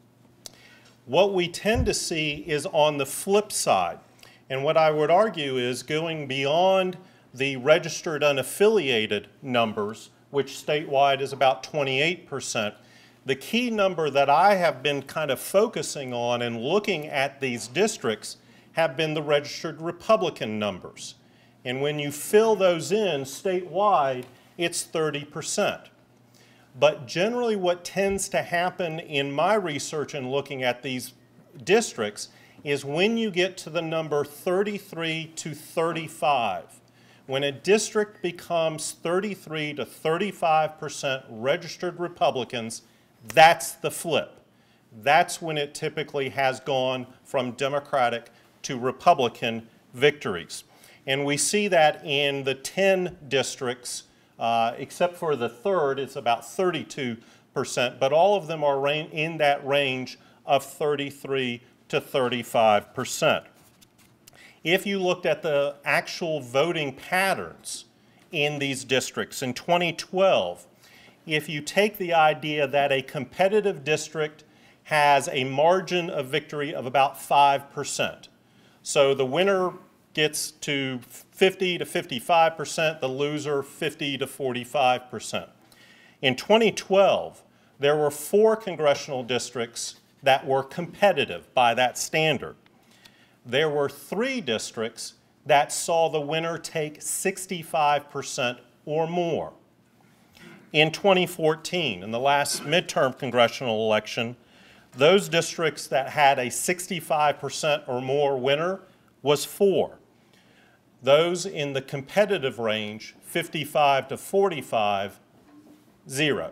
What we tend to see is on the flip side, and what I would argue is going beyond the registered unaffiliated numbers, which statewide is about 28%. The key number that I have been kind of focusing on and looking at these districts have been the registered Republican numbers. And when you fill those in statewide, it's 30%. But generally what tends to happen in my research in looking at these districts is when you get to the number 33 to 35, when a district becomes 33 to 35% registered Republicans, that's the flip. That's when it typically has gone from Democratic to Republican victories. And we see that in the 10 districts, except for the 3rd, it's about 32%, but all of them are in that range of 33 to 35%. if you looked at the actual voting patterns in these districts in 2012, if you take the idea that a competitive district has a margin of victory of about 5%. So the winner gets to 50 to 55%, the loser 50 to 45%. In 2012, there were 4 congressional districts that were competitive by that standard. There were 3 districts that saw the winner take 65% or more. In 2014, in the last midterm congressional election, those districts that had a 65% or more winner was 4. Those in the competitive range, 55 to 45, 0.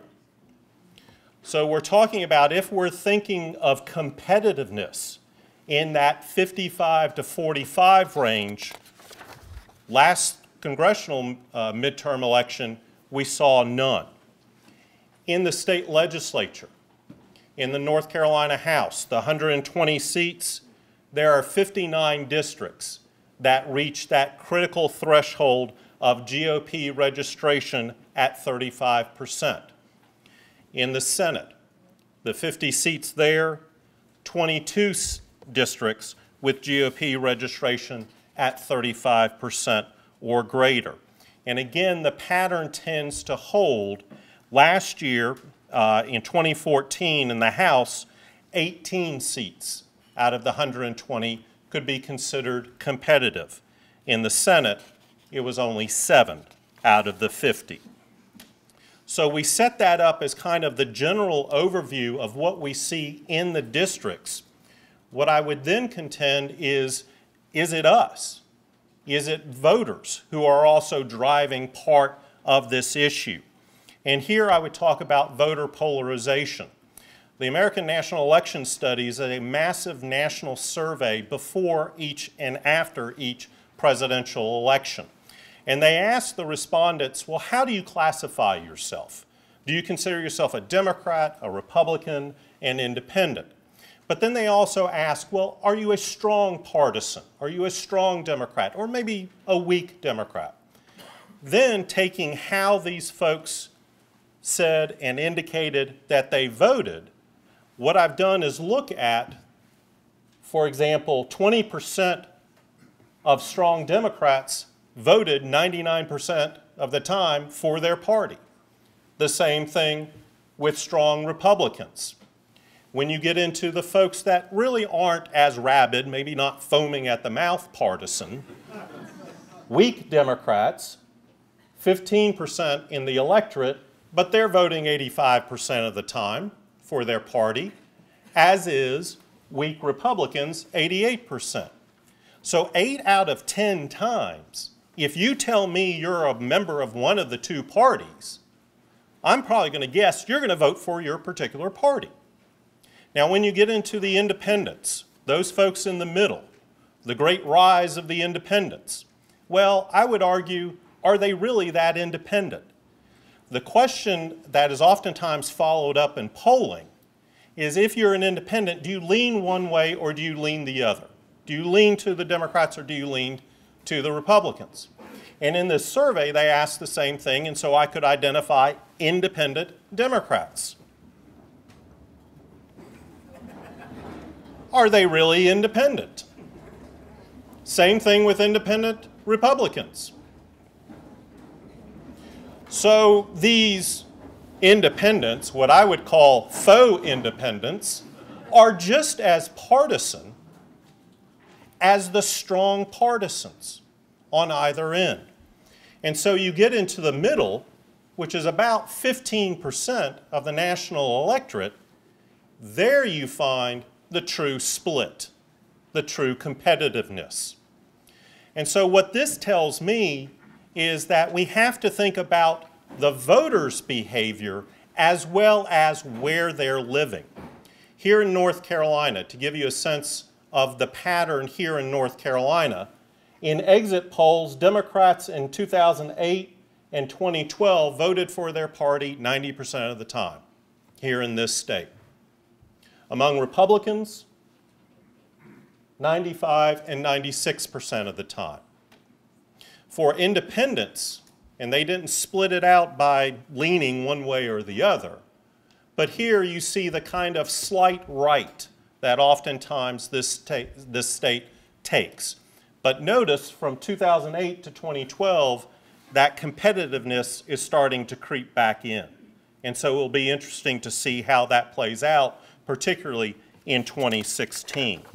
So we're talking about, if we're thinking of competitiveness in that 55 to 45 range, last congressional midterm election, we saw none. In the state legislature, in the North Carolina House, the 120 seats, there are 59 districts that reach that critical threshold of GOP registration at 35%. In the Senate, the 50 seats there, 22 districts with GOP registration at 35% or greater. And again, the pattern tends to hold. Last year, in 2014, in the House, 18 seats out of the 120 could be considered competitive. In the Senate, it was only 7 out of the 50. So we set that up as kind of the general overview of what we see in the districts. What I would then contend is it us? Is it voters who are also driving part of this issue? And here I would talk about voter polarization. The American National Election Studies is a massive national survey before each and after each presidential election. And they asked the respondents, well, how do you classify yourself? Do you consider yourself a Democrat, a Republican, an independent? But then they also ask, well, are you a strong partisan? Are you a strong Democrat? Or maybe a weak Democrat? Then taking how these folks said and indicated that they voted, what I've done is look at, for example, 20% of strong Democrats voted 99% of the time for their party. The same thing with strong Republicans. When you get into the folks that really aren't as rabid, maybe not foaming at the mouth partisan, weak Democrats, 15% in the electorate, but they're voting 85% of the time for their party, as is weak Republicans, 88%. So 8 out of 10 times, if you tell me you're a member of one of the two parties, I'm probably going to guess you're going to vote for your particular party. Now, when you get into the independents, those folks in the middle, the great rise of the independents, well, I would argue, are they really that independent? The question that is oftentimes followed up in polling is, if you're an independent, do you lean one way or do you lean the other? Do you lean to the Democrats or do you lean to the Republicans? And in this survey, they asked the same thing, and so I could identify independent Democrats. Are they really independent? Same thing with independent Republicans. So these independents, what I would call faux independents, are just as partisan as the strong partisans on either end. And so you get into the middle, which is about 15% of the national electorate. There you find the true split, the true competitiveness. And so what this tells me is that we have to think about the voters' behavior as well as where they're living. Here in North Carolina, to give you a sense of the pattern here in North Carolina, in exit polls, Democrats in 2008 and 2012 voted for their party 90% of the time here in this state. Among Republicans, 95 and 96% of the time. For independents, and they didn't split it out by leaning one way or the other, but here you see the kind of slight right that oftentimes this state takes. But notice from 2008 to 2012, that competitiveness is starting to creep back in. And so it will be interesting to see how that plays out, particularly in 2016.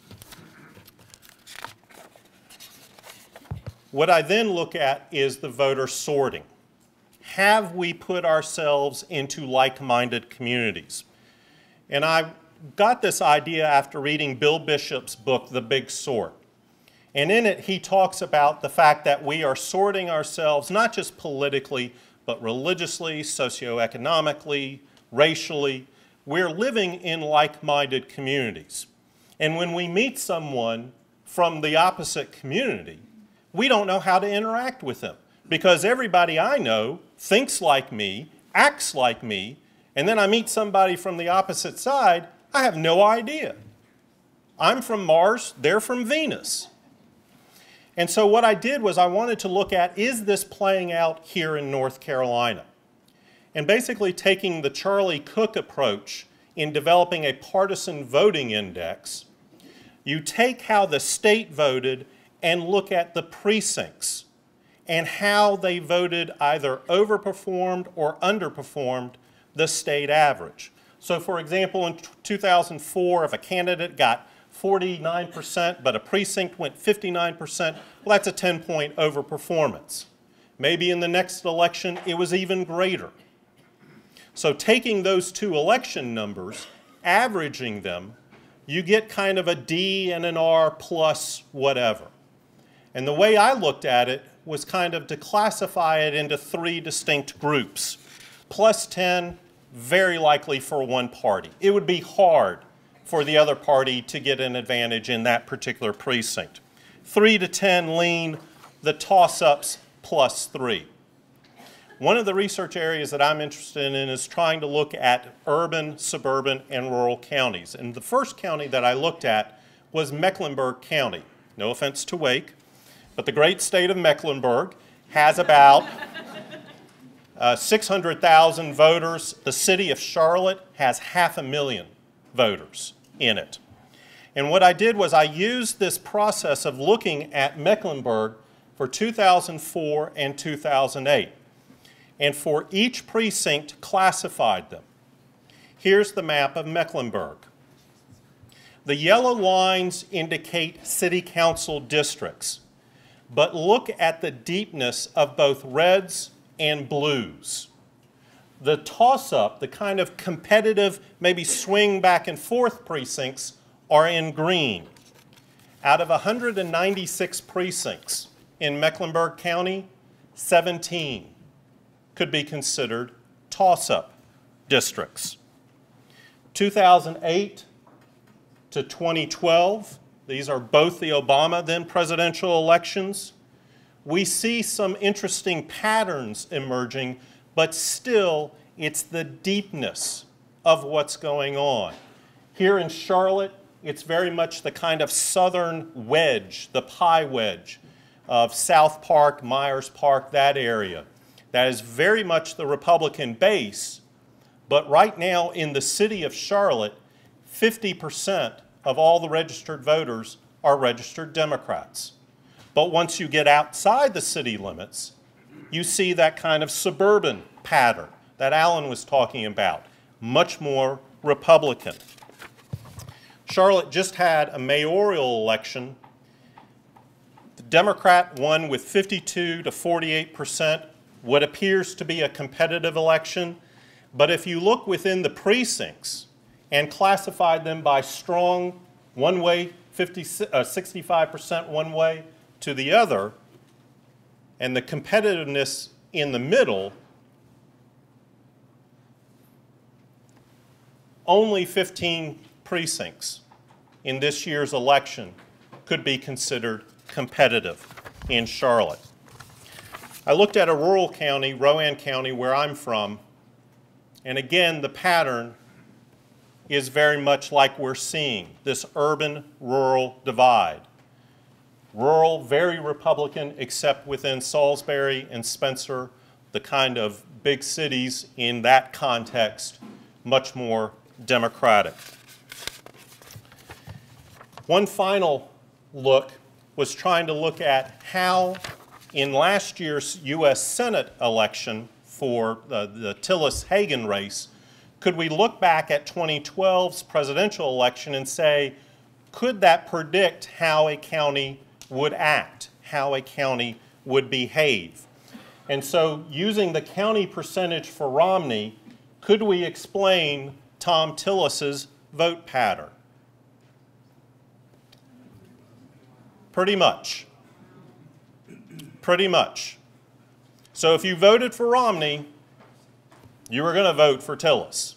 What I then look at is the voter sorting. Have we put ourselves into like-minded communities? And I got this idea after reading Bill Bishop's book, The Big Sort. And in it, he talks about the fact that we are sorting ourselves not just politically, but religiously, socioeconomically, racially. We're living in like-minded communities. And when we meet someone from the opposite community, we don't know how to interact with them because everybody I know thinks like me, acts like me, and then I meet somebody from the opposite side, I have no idea. I'm from Mars, they're from Venus. And so what I did was I wanted to look at, is this playing out here in North Carolina? And basically taking the Charlie Cook approach in developing a partisan voting index, you take how the state voted and look at the precincts and how they voted either overperformed or underperformed the state average. So for example, in 2004, if a candidate got 49%, but a precinct went 59%, well, that's a 10-point overperformance. Maybe in the next election, it was even greater. So taking those two election numbers, averaging them, you get kind of a D and an R plus whatever. And the way I looked at it was kind of to classify it into three distinct groups. Plus 10, very likely for one party. It would be hard for the other party to get an advantage in that particular precinct. 3 to 10 lean, the toss-ups plus 3. One of the research areas that I'm interested in is trying to look at urban, suburban, and rural counties. And the first county that I looked at was Mecklenburg County. No offense to Wake, but the great state of Mecklenburg has about 600,000 voters. The city of Charlotte has 500,000 voters in it. And what I did was I used this process of looking at Mecklenburg for 2004 and 2008. And for each precinct, classified them. Here's the map of Mecklenburg. The yellow lines indicate city council districts. But look at the deepness of both reds and blues. The toss-up, the kind of competitive, maybe swing back and forth precincts are in green. Out of 196 precincts in Mecklenburg County, 17 could be considered toss-up districts. 2008 to 2012, these are both the Obama then presidential elections. We see some interesting patterns emerging, but still it's the deepness of what's going on. Here in Charlotte, it's very much the kind of southern wedge, the pie wedge of South Park, Myers Park, that area. That is very much the Republican base, but right now in the city of Charlotte, 50% of all the registered voters are registered Democrats. But once you get outside the city limits, you see that kind of suburban pattern that Alan was talking about, much more Republican. Charlotte just had a mayoral election. The Democrat won with 52 to 48%, what appears to be a competitive election. But if you look within the precincts and classified them by strong one way, 65% one way to the other, and the competitiveness in the middle, only 15 precincts in this year's election could be considered competitive in Charlotte. I looked at a rural county, Rowan County, where I'm from, and again the pattern is very much like we're seeing, this urban-rural divide. Rural, very Republican, except within Salisbury and Spencer, the kind of big cities in that context, much more Democratic. One final look was trying to look at how in last year's U.S. Senate election for the Tillis-Hagan race, could we look back at 2012's presidential election and say, could that predict how a county would act, how a county would behave? And so using the county percentage for Romney, could we explain Tom Tillis's vote pattern? Pretty much. Pretty much. So if you voted for Romney, you were going to vote for Tillis.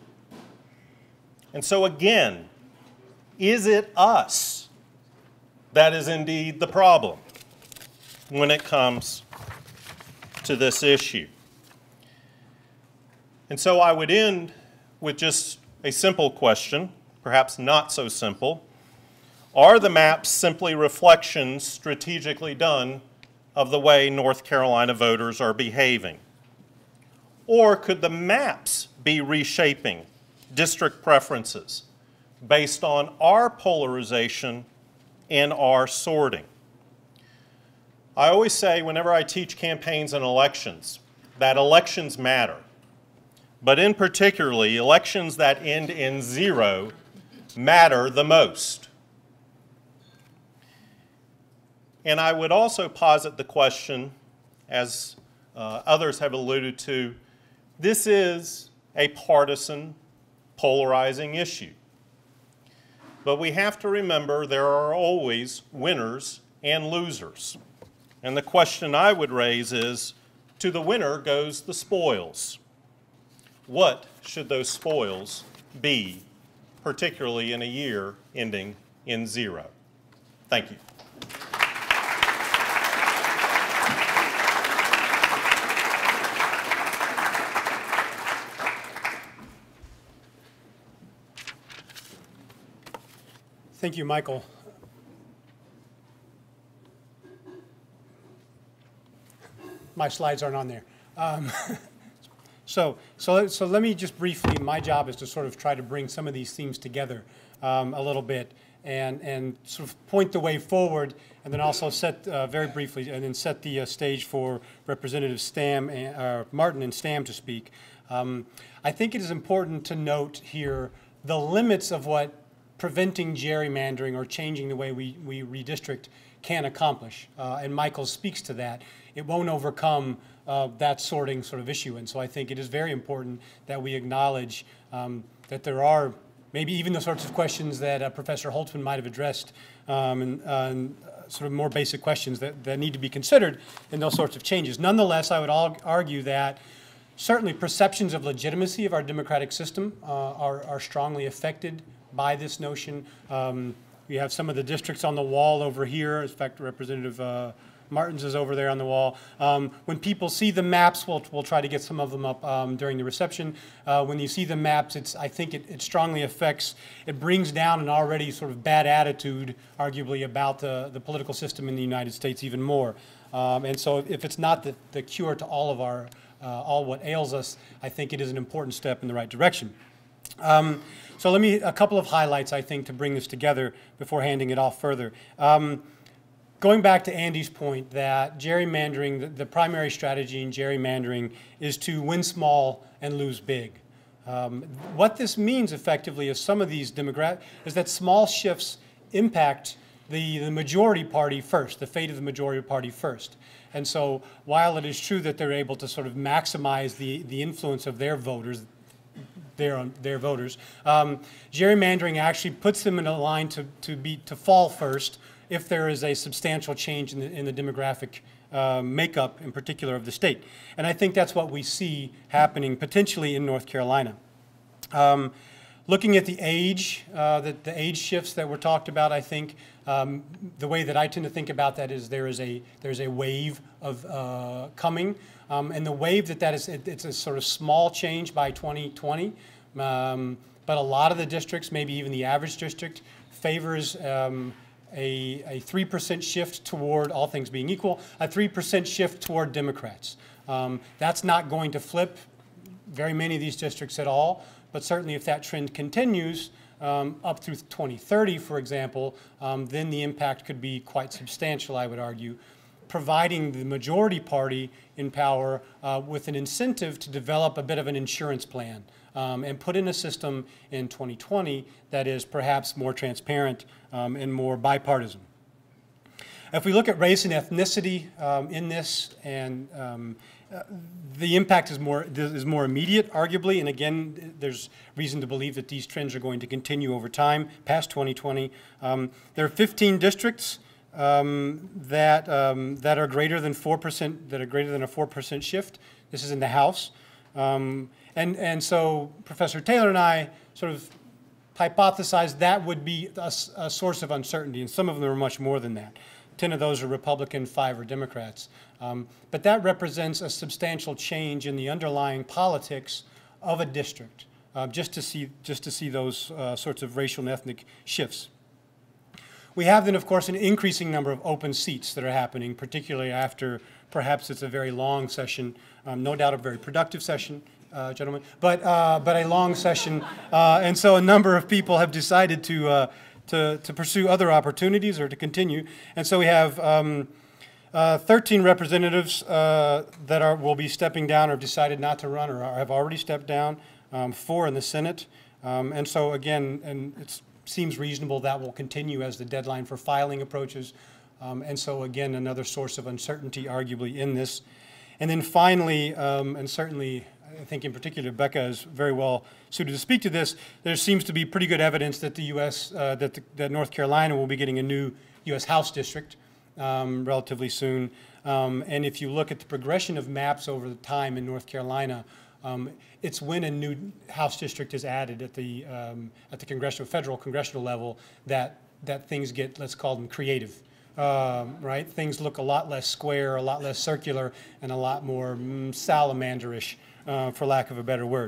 And so again, is it us that is indeed the problem when it comes to this issue? And so I would end with just a simple question, perhaps not so simple. Are the maps simply reflections strategically done of the way North Carolina voters are behaving? Or could the maps be reshaping district preferences based on our polarization and our sorting? I always say whenever I teach campaigns and elections that elections matter, but in particularly elections that end in 0 matter the most. And I would also posit the question, as others have alluded to, this is a partisan, polarizing issue. But we have to remember there are always winners and losers. And the question I would raise is, to the winner goes the spoils. What should those spoils be, particularly in a year ending in 0? Thank you. Thank you, Michael. My slides aren't on there. So let me just briefly, my job is to sort of try to bring some of these themes together a little bit and sort of point the way forward, and then also set, very briefly, and then set the stage for Representative Martin and Stam to speak. I think it is important to note here the limits of what preventing gerrymandering or changing the way we redistrict can accomplish. And Michael speaks to that. It won't overcome that sorting sort of issue. And so I think it is very important that we acknowledge that there are maybe even the sorts of questions that Professor Holtzman might have addressed and sort of more basic questions that need to be considered in those sorts of changes. Nonetheless, I would argue that certainly perceptions of legitimacy of our democratic system are strongly affected by this notion. We have some of the districts on the wall over here. In fact, Representative Martins is over there on the wall. When people see the maps, we'll try to get some of them up during the reception. When you see the maps, I think it strongly affects, it brings down an already sort of bad attitude, arguably, about the political system in the United States even more. And so if it's not the cure to all of all what ails us, I think it is an important step in the right direction. So a couple of highlights, I think, to bring this together before handing it off further. Going back to Andy's point that gerrymandering, the primary strategy in gerrymandering is to win small and lose big. What this means effectively is some of these is that small shifts impact the majority party first, the fate of the majority party first. And so while it is true that they're able to sort of maximize the influence of their voters, their voters, gerrymandering actually puts them in a line to fall first if there is a substantial change in the demographic makeup, in particular, of the state. And I think that's what we see happening potentially in North Carolina. Looking at the age, the age shifts that were talked about, I think the way that I tend to think about that is there's a wave of coming, and the wave it's a sort of small change by 2020. but a lot of the districts, maybe even the average district, favors a 3% shift toward, all things being equal, a 3% shift toward Democrats. That's not going to flip very many of these districts at all, but certainly if that trend continues up through 2030, for example, then the impact could be quite substantial, I would argue, providing the majority party in power with an incentive to develop a bit of an insurance plan and put in a system in 2020 that is perhaps more transparent and more bipartisan. If we look at race and ethnicity in this, and the impact is more immediate, arguably, and again, there's reason to believe that these trends are going to continue over time, past 2020. There are 15 districts that are greater than 4%, that are greater than a 4% shift. This is in the House. And so Professor Taylor and I sort of hypothesized that would be a source of uncertainty, and some of them are much more than that. 10 of those are Republican, 5 are Democrats. But that represents a substantial change in the underlying politics of a district, just to see those sorts of racial and ethnic shifts. We have then, of course, an increasing number of open seats that are happening, particularly after perhaps it's a very long session, no doubt a very productive session, gentlemen, but a long session. And so a number of people have decided to pursue other opportunities or to continue. And so we have 13 representatives that will be stepping down or have decided not to run or have already stepped down, 4 in the Senate. And so again, and it seems reasonable that will continue as the deadline for filing approaches. And so again, another source of uncertainty arguably in this. And then finally, and certainly I think in particular Becca is very well suited to speak to this, there seems to be pretty good evidence that the U.S., that North Carolina will be getting a new U.S. House district relatively soon. And if you look at the progression of maps over the time in North Carolina, it's when a new House district is added at the federal congressional level that things get, let's call them creative. Right? Things look a lot less square, a lot less circular, and a lot more salamanderish, for lack of a better word.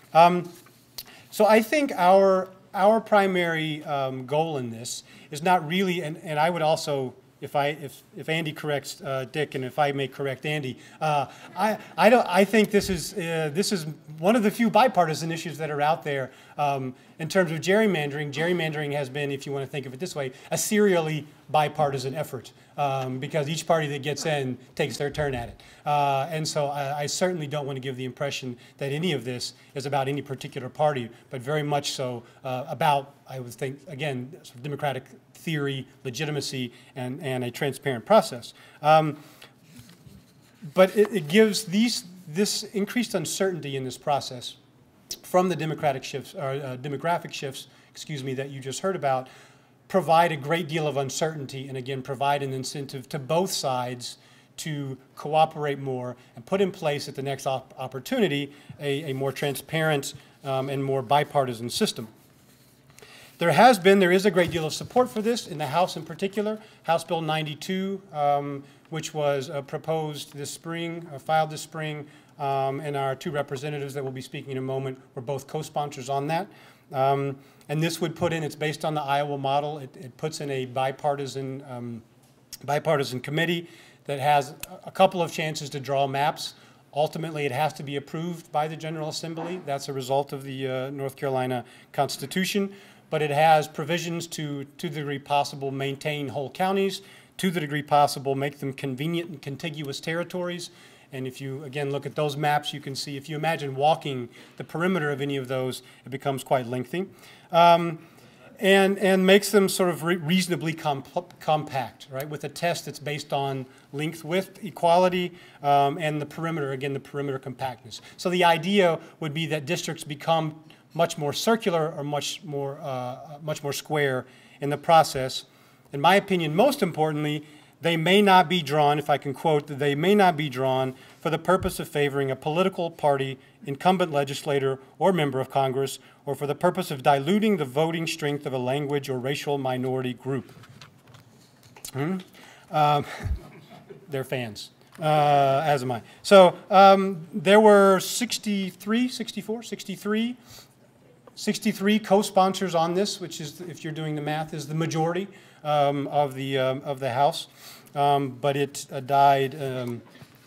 So I think our primary goal in this is not really, and I would also, if Andy corrects Dick, and if I may correct Andy, I think this is one of the few bipartisan issues that are out there in terms of gerrymandering. Gerrymandering has been, if you want to think of it this way, a serially bipartisan effort because each party that gets in takes their turn at it. And so I certainly don't want to give the impression that any of this is about any particular party, but very much so about, I would think, again, sort of democratic theory, legitimacy, and a transparent process. But it gives this increased uncertainty in this process from the demographic shifts, excuse me, that you just heard about, provide a great deal of uncertainty and again provide an incentive to both sides to cooperate more and put in place at the next opportunity a more transparent and more bipartisan system. There is a great deal of support for this in the House in particular. House Bill 92, which was proposed this spring, filed this spring, and our 2 representatives that will be speaking in a moment were both co-sponsors on that. And this would put in, it's based on the Iowa model, it puts in a bipartisan committee that has a couple of chances to draw maps. Ultimately, it has to be approved by the General Assembly. That's a result of the North Carolina Constitution. But it has provisions to the degree possible maintain whole counties, to the degree possible make them convenient and contiguous territories. And if you, again, look at those maps, you can see, if you imagine walking the perimeter of any of those, it becomes quite lengthy. And makes them sort of reasonably compact, right, with a test that's based on length, width, equality, and the perimeter, again, the perimeter compactness. So the idea would be that districts become much more circular or much more square in the process. In my opinion, most importantly, they may not be drawn, if I can quote, they may not be drawn for the purpose of favoring a political party, incumbent legislator, or member of Congress, or for the purpose of diluting the voting strength of a language or racial minority group. They're fans, as am I. So there were 63 63 co-sponsors on this, which is, if you're doing the math, is the majority of the House. But it died an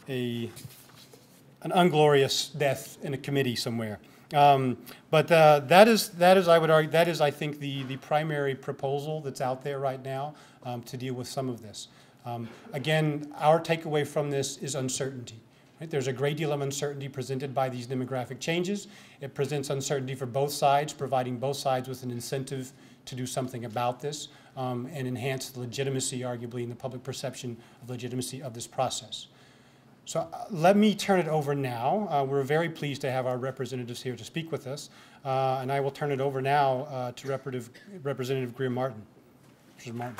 unglorious death in a committee somewhere. But that is, I would argue, that is, I think, the primary proposal that's out there right now to deal with some of this. Again, our takeaway from this is uncertainty. Right? There's a great deal of uncertainty presented by these demographic changes. It presents uncertainty for both sides, providing both sides with an incentive to do something about this and enhance the legitimacy, arguably, in the public perception of legitimacy of this process. So let me turn it over now. We're very pleased to have our representatives here to speak with us. And I will turn it over now to Representative Greer-Martin. Mr. Martin.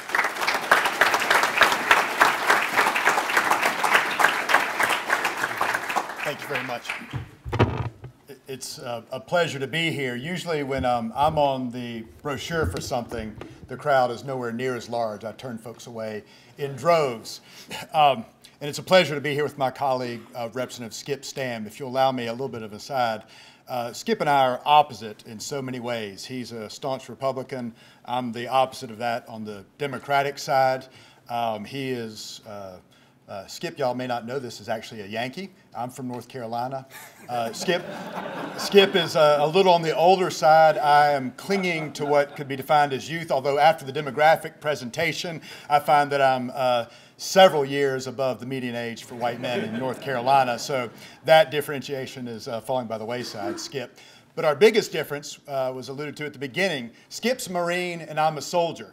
Thank you very much. It's a pleasure to be here. Usually when I'm on the brochure for something, the crowd is nowhere near as large. I turn folks away in droves. And it's a pleasure to be here with my colleague, Representative Skip Stam. If you'll allow me a little bit of an aside, Skip and I are opposite in so many ways. He's a staunch Republican. I'm the opposite of that on the Democratic side. He is Skip, y'all may not know this, is actually a Yankee. I'm from North Carolina. Skip is a little on the older side. I am clinging to what could be defined as youth, although after the demographic presentation, I find that I'm several years above the median age for white men in North Carolina. So that differentiation is falling by the wayside, Skip. But our biggest difference was alluded to at the beginning. Skip's a Marine and I'm a soldier.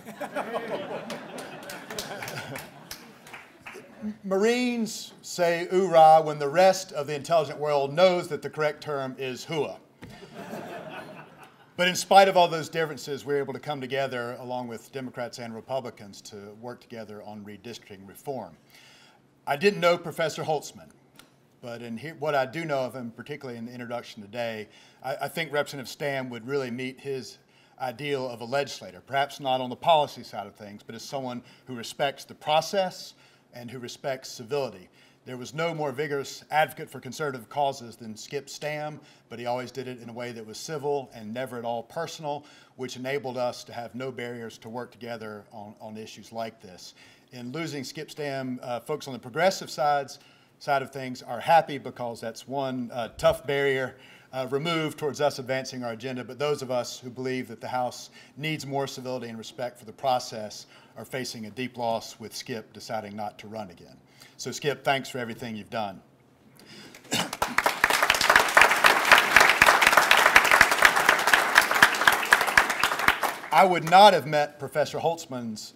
Marines say "oorah" when the rest of the intelligent world knows that the correct term is "hua." But in spite of all those differences, we're able to come together along with Democrats and Republicans to work together on redistricting reform. I didn't know Professor Holtzman, but what I do know of him, particularly in the introduction today, I think Representative Stam would really meet his ideal of a legislator, perhaps not on the policy side of things, but as someone who respects the process and who respects civility. There was no more vigorous advocate for conservative causes than Skip Stam, but he always did it in a way that was civil and never at all personal, which enabled us to have no barriers to work together on issues like this. In losing Skip Stam, folks on the progressive side of things are happy because that's one tough barrier removed towards us advancing our agenda, but those of us who believe that the House needs more civility and respect for the process are facing a deep loss with Skip deciding not to run again. So Skip, thanks for everything you've done. I would not have met Professor Holtzman's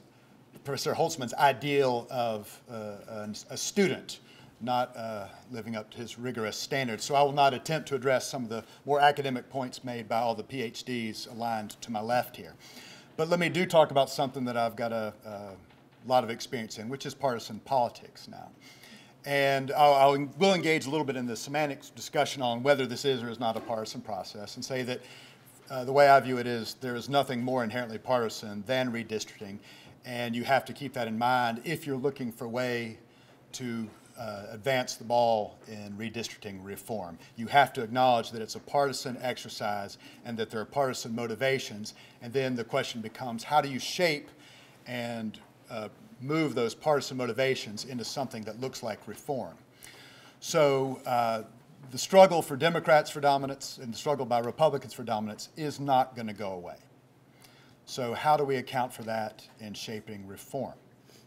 ideal of a student not living up to his rigorous standards. So I will not attempt to address some of the more academic points made by all the PhDs aligned to my left here. But let me talk about something that I've got a lot of experience in, which is partisan politics now. And we'll engage a little bit in the semantics discussion on whether this is or is not a partisan process and say that the way I view it is there is nothing more inherently partisan than redistricting, and you have to keep that in mind if you're looking for a way to advance the ball in redistricting reform. You have to acknowledge that it's a partisan exercise and that there are partisan motivations, and then the question becomes how do you shape and move those partisan motivations into something that looks like reform. So the struggle for Democrats for dominance and the struggle by Republicans for dominance is not going to go away. So how do we account for that in shaping reform?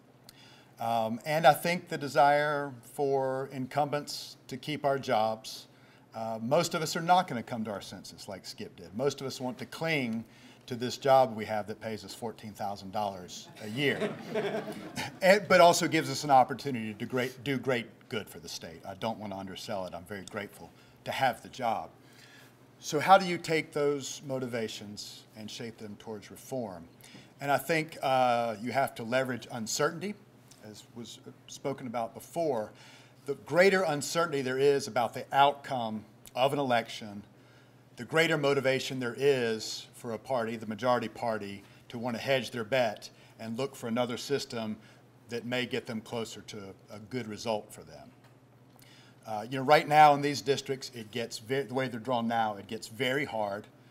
And I think the desire for incumbents to keep our jobs, most of us are not going to come to our senses like Skip did. Most of us want to cling to this job we have that pays us $14,000 a year, but also gives us an opportunity to do great good for the state. I don't want to undersell it. I'm very grateful to have the job. So how do you take those motivations and shape them towards reform? And I think you have to leverage uncertainty, as was spoken about before. The greater uncertainty there is about the outcome of an election, the greater motivation there is for a party, the majority party, to want to hedge their bet and look for another system that may get them closer to a good result for them. Right now in these districts, the way they're drawn now, it gets very hard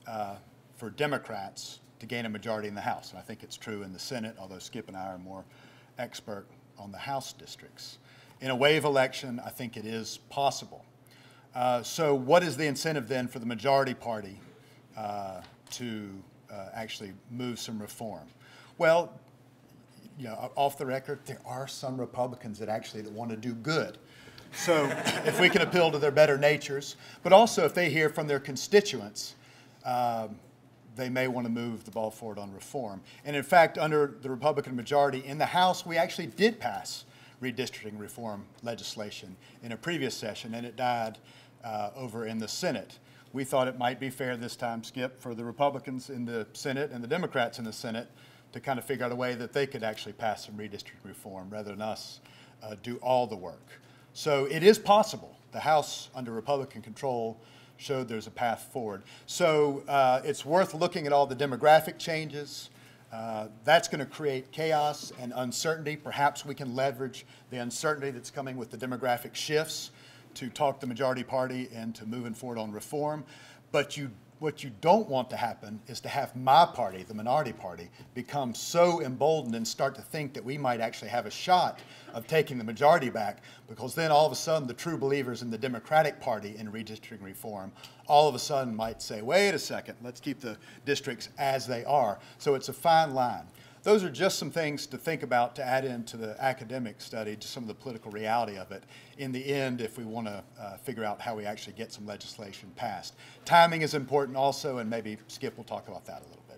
for Democrats to gain a majority in the House. And I think it's true in the Senate, although Skip and I are more expert on the House districts. In a wave election, I think it is possible. So what is the incentive then for the majority party to actually move some reform? Well, you know, off the record, there are some Republicans that want to do good. So if we can appeal to their better natures, but also if they hear from their constituents, they may want to move the ball forward on reform. And in fact, under the Republican majority in the House, we actually did pass redistricting reform legislation in a previous session, and it died over in the Senate. We thought it might be fair this time, Skip, for the Republicans in the Senate and the Democrats in the Senate to kind of figure out a way that they could actually pass some redistricting reform rather than us do all the work. So it is possible. The House under Republican control showed there's a path forward. So it's worth looking at all the demographic changes. That's going to create chaos and uncertainty. Perhaps we can leverage the uncertainty that's coming with the demographic shifts to talk the majority party into moving forward on reform. But what you don't want to happen is to have my party, the minority party, become so emboldened and start to think that we might actually have a shot of taking the majority back, because then all of a sudden the true believers in the Democratic Party in redistricting reform all of a sudden might say, wait a second, let's keep the districts as they are. So it's a fine line. Those are just some things to think about to add into the academic study, just some of the political reality of it. In the end, if we want to figure out how we actually get some legislation passed. Timing is important also, and maybe Skip will talk about that a little bit.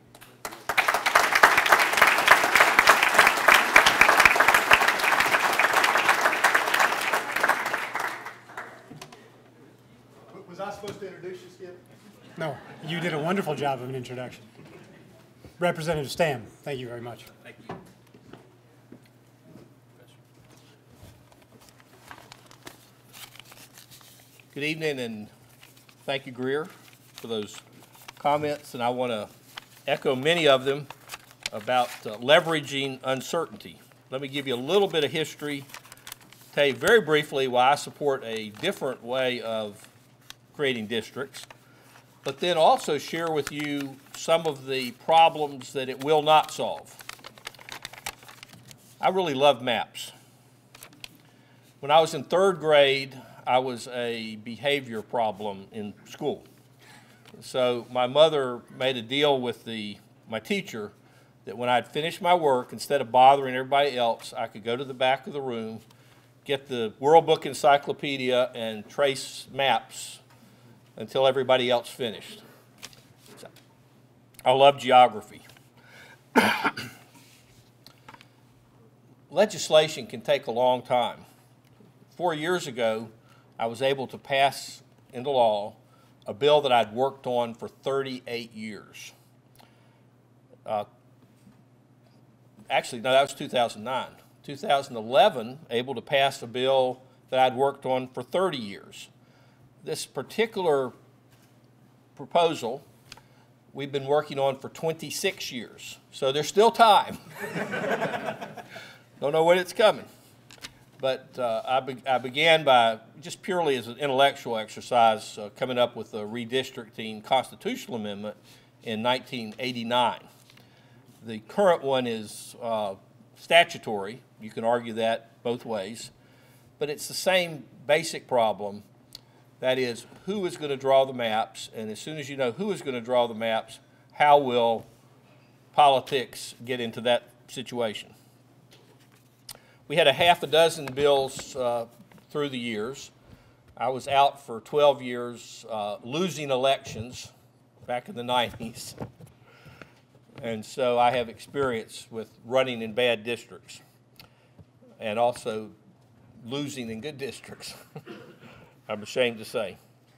Was I supposed to introduce you, Skip? No, you did a wonderful job of an introduction. Representative Stam, thank you very much. Thank you. Good evening, and thank you, Greer, for those comments. And I want to echo many of them about leveraging uncertainty. Let me give you a little bit of history, tell you very briefly why I support a different way of creating districts, but then also share with you some of the problems that it will not solve. I really love maps. When I was in 3rd grade, I was a behavior problem in school. So my mother made a deal with my teacher that when I'd finished my work, instead of bothering everybody else, I could go to the back of the room, get the World Book Encyclopedia, and trace maps until everybody else finished. So, I love geography. Legislation can take a long time. 4 years ago, I was able to pass into law a bill that I'd worked on for 38 years. Actually, no, that was 2009. 2011, able to pass a bill that I'd worked on for 30 years. This particular proposal we've been working on for 26 years, so there's still time. Don't know when it's coming. But I began by, just purely as an intellectual exercise, coming up with a redistricting constitutional amendment in 1989. The current one is statutory. You can argue that both ways. But it's the same basic problem. That is, who is going to draw the maps? And as soon as you know who is going to draw the maps, how will politics get into that situation? We had a half a dozen bills through the years. I was out for 12 years losing elections back in the 90s. And so I have experience with running in bad districts and also losing in good districts, I'm ashamed to say.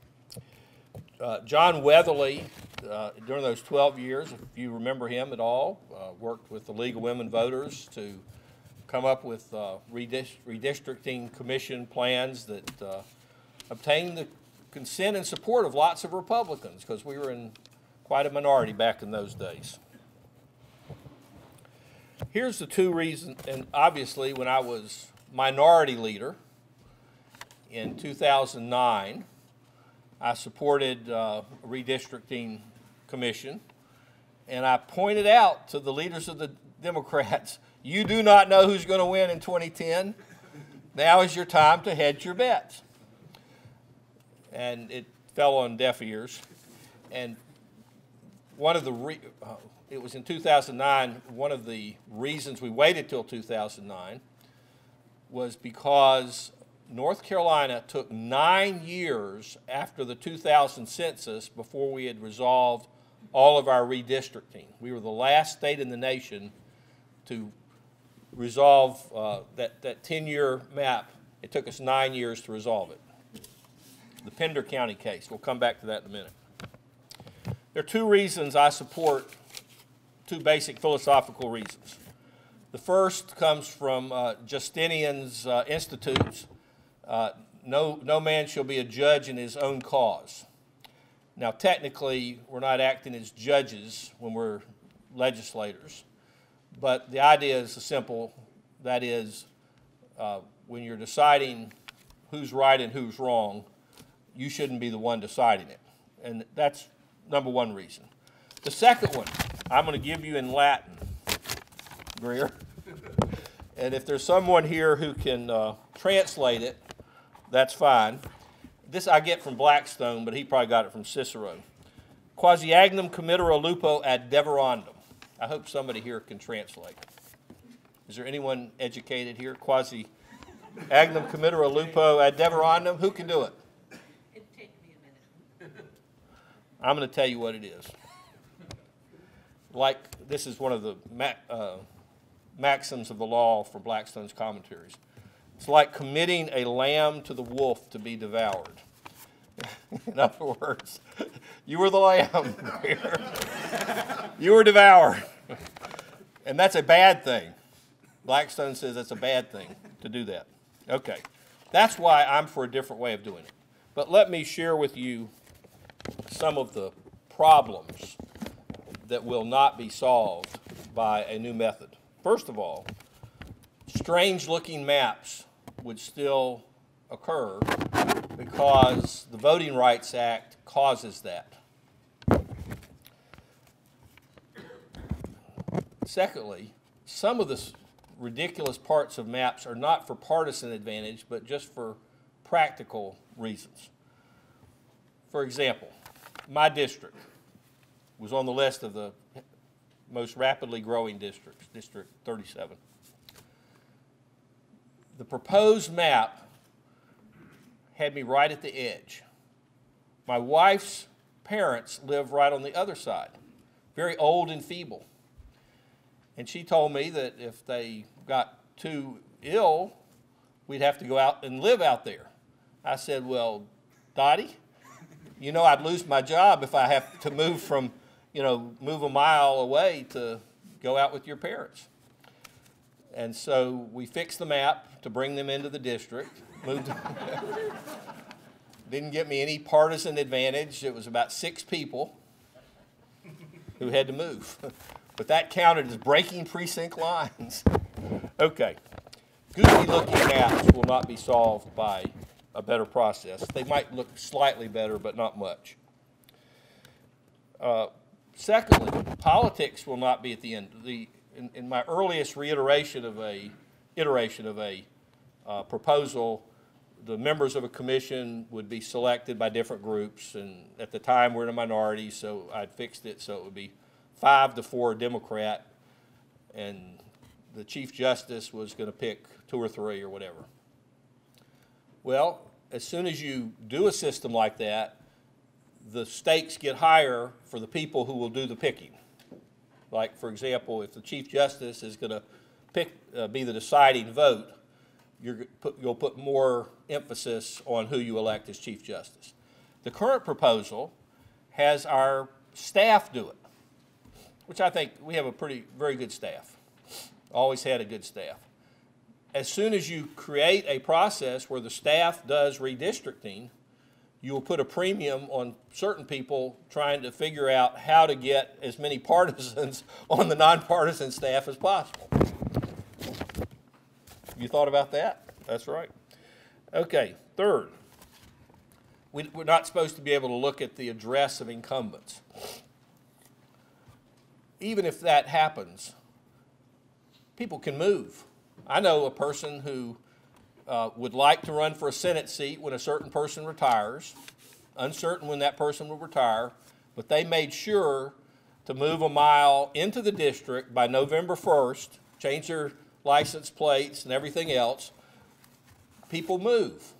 John Weatherly, during those 12 years, if you remember him at all, worked with the League of Women Voters to come up with redistricting commission plans that obtained the consent and support of lots of Republicans, because we were in quite a minority back in those days. Here's the two reasons, and obviously when I was minority leader in 2009, I supported a redistricting Commission, and I pointed out to the leaders of the Democrats, you do not know who's going to win in 2010. Now is your time to hedge your bets. And it fell on deaf ears. And one of the, it was in 2009, one of the reasons we waited till 2009 was because North Carolina took 9 years after the 2000 census before we had resolved all of our redistricting. We were the last state in the nation to resolve that 10-year map. It took us 9 years to resolve it. The Pender County case. We'll come back to that in a minute. There are two reasons I support, two basic philosophical reasons. The first comes from Justinian's Institutes. No man shall be a judge in his own cause. Now, technically, we're not acting as judges when we're legislators, but the idea is simple. That is, when you're deciding who's right and who's wrong, you shouldn't be the one deciding it. And that's number one reason. The second one, I'm going to give you in Latin, Greer. And if there's someone here who can translate it, that's fine. This I get from Blackstone, but he probably got it from Cicero. Quasiagnum committera lupo ad devorandum. I hope somebody here can translate. Is there anyone educated here? Quasiagnum committera lupo ad devorandum. Who can do it? It'd take me a minute. I'm going to tell you what it is. Like, this is one of the maxims of the law for Blackstone's commentaries. It's like committing a lamb to the wolf to be devoured. In other words, you were the lamb. You were devoured. And that's a bad thing. Blackstone says that's a bad thing to do that. Okay. That's why I'm for a different way of doing it. But let me share with you some of the problems that will not be solved by a new method. First of all, strange-looking maps would still occur because the Voting Rights Act causes that. Secondly, some of the ridiculous parts of maps are not for partisan advantage, but just for practical reasons. For example, my district was on the list of the most rapidly growing districts, District 37. The proposed map had me right at the edge. My wife's parents live right on the other side, very old and feeble. And she told me that if they got too ill, we'd have to go out and live out there. I said, well, Dottie, you know I'd lose my job if I have to move from, move a mile away to go out with your parents. And so we fixed the map to bring them into the district. Moved. Didn't get me any partisan advantage. It was about 6 people who had to move. But that counted as breaking precinct lines. Okay. Goofy-looking maps will not be solved by a better process. They might look slightly better, but not much. Secondly, politics will not be at the end. In my earliest iteration of a proposal, the members of a commission would be selected by different groups, and at the time we're in a minority, so I'd fixed it so it would be 5 to 4 Democrat, and the Chief Justice was going to pick 2 or 3 or whatever. Well, as soon as you do a system like that, the stakes get higher for the people who will do the picking. Like, for example, if the Chief Justice is going to be the deciding vote, you'll put more emphasis on who you elect as Chief Justice. The current proposal has our staff do it, which I think we have a very good staff. Always had a good staff. As soon as you create a process where the staff does redistricting, you will put a premium on certain people trying to figure out how to get as many partisans on the nonpartisan staff as possible. You thought about that? That's right. Okay, third, we're not supposed to be able to look at the address of incumbents. even if that happens, people can move. I know a person who would like to run for a Senate seat when a certain person retires, uncertain when that person will retire, but they made sure to move a mile into the district by November 1st, change their license plates and everything else. People move.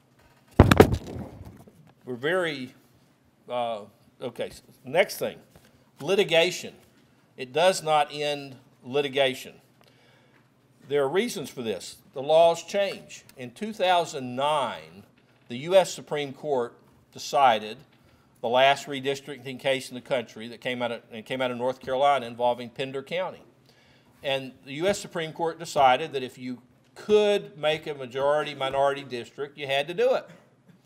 We're very, okay, next thing, litigation. It does not end litigation. There are reasons for this. The laws change. In 2009, the U.S. Supreme Court decided the last redistricting case in the country that came out of North Carolina involving Pender County. And the U.S. Supreme Court decided that if you could make a majority-minority district, you had to do it.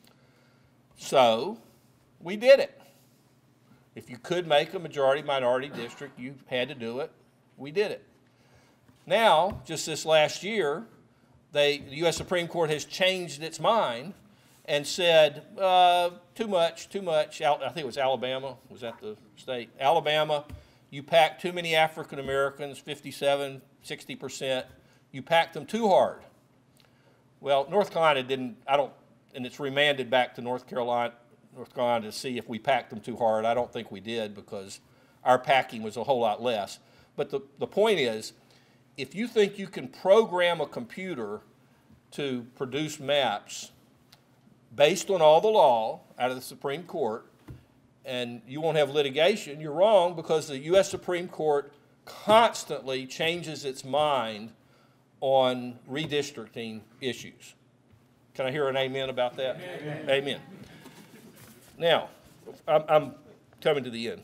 So we did it. If you could make a majority-minority district, you had to do it. We did it. Now, just this last year, the U.S. Supreme Court has changed its mind and said, too much. I think it was Alabama. Was that the state? Alabama, you packed too many African Americans, 57, 60%. You packed them too hard. Well, North Carolina didn't, and it's remanded back to North Carolina to see if we packed them too hard. I don't think we did because our packing was a whole lot less. But the point is, if you think you can program a computer to produce maps based on all the law out of the Supreme Court, and you won't have litigation, you're wrong, because the U.S. Supreme Court constantly changes its mind on redistricting issues. Can I hear an amen about that? Amen. Amen. Now, I'm coming to the end.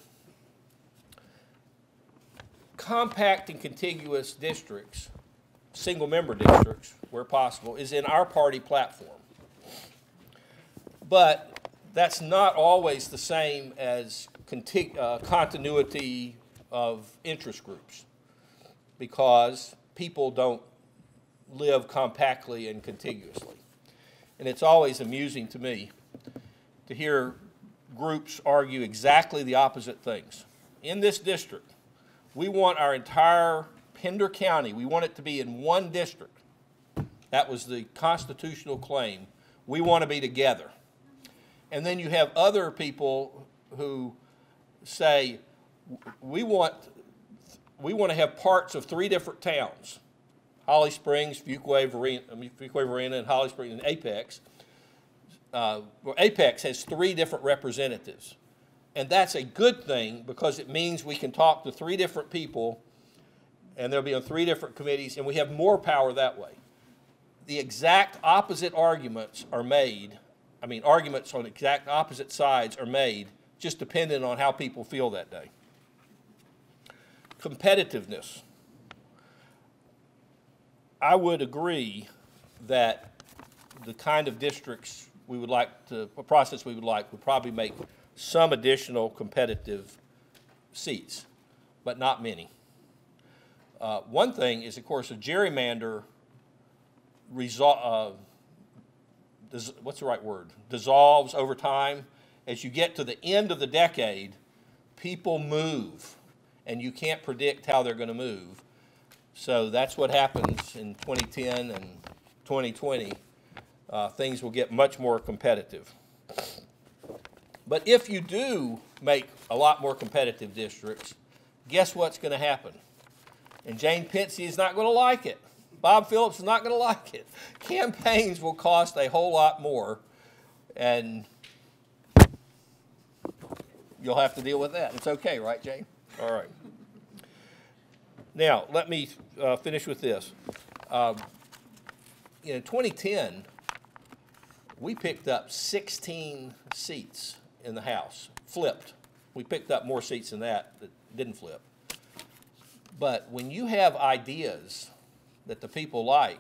Compact and contiguous districts, single-member districts, where possible, is in our party platform. But that's not always the same as continuity of interest groups, because people don't live compactly and contiguously. And it's always amusing to me to hear groups argue exactly the opposite things. In this district, we want our entire Pender County, we want it to be in one district. That was the constitutional claim. We want to be together. And then you have other people who say, we want to have parts of 3 different towns, Holly Springs, Fuquay Varina, and Holly Springs, and Apex. Well, Apex has 3 different representatives. And that's a good thing because it means we can talk to 3 different people and they'll be on 3 different committees, and we have more power that way. The exact opposite arguments are made, arguments on exact opposite sides are made, just depending on how people feel that day. Competitiveness. I would agree that the kind of districts we would like to, a process we would like, would probably make some additional competitive seats, but not many. One thing is, of course, a gerrymander dissolves over time. As you get to the end of the decade, people move, and you can't predict how they're going to move. So that's what happens in 2010 and 2020. Things will get much more competitive. But if you do make a lot more competitive districts, guess what's going to happen? And Jane Pensy is not going to like it. Bob Phillips is not going to like it. Campaigns will cost a whole lot more, and you'll have to deal with that. It's okay, right, Jane? All right. Now, let me finish with this. In 2010, we picked up 16 seats in the House, flipped. We picked up more seats than that didn't flip. But when you have ideas that the people like,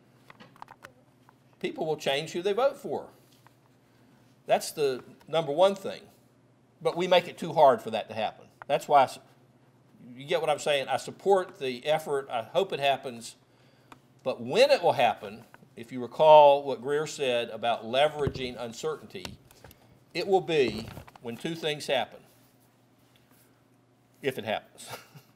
people will change who they vote for. That's the number one thing. But we make it too hard for that to happen. That's why, you get what I'm saying? I support the effort. I hope it happens. But when it will happen, if you recall what Greer said about leveraging uncertainty, it will be when 2 things happen, if it happens.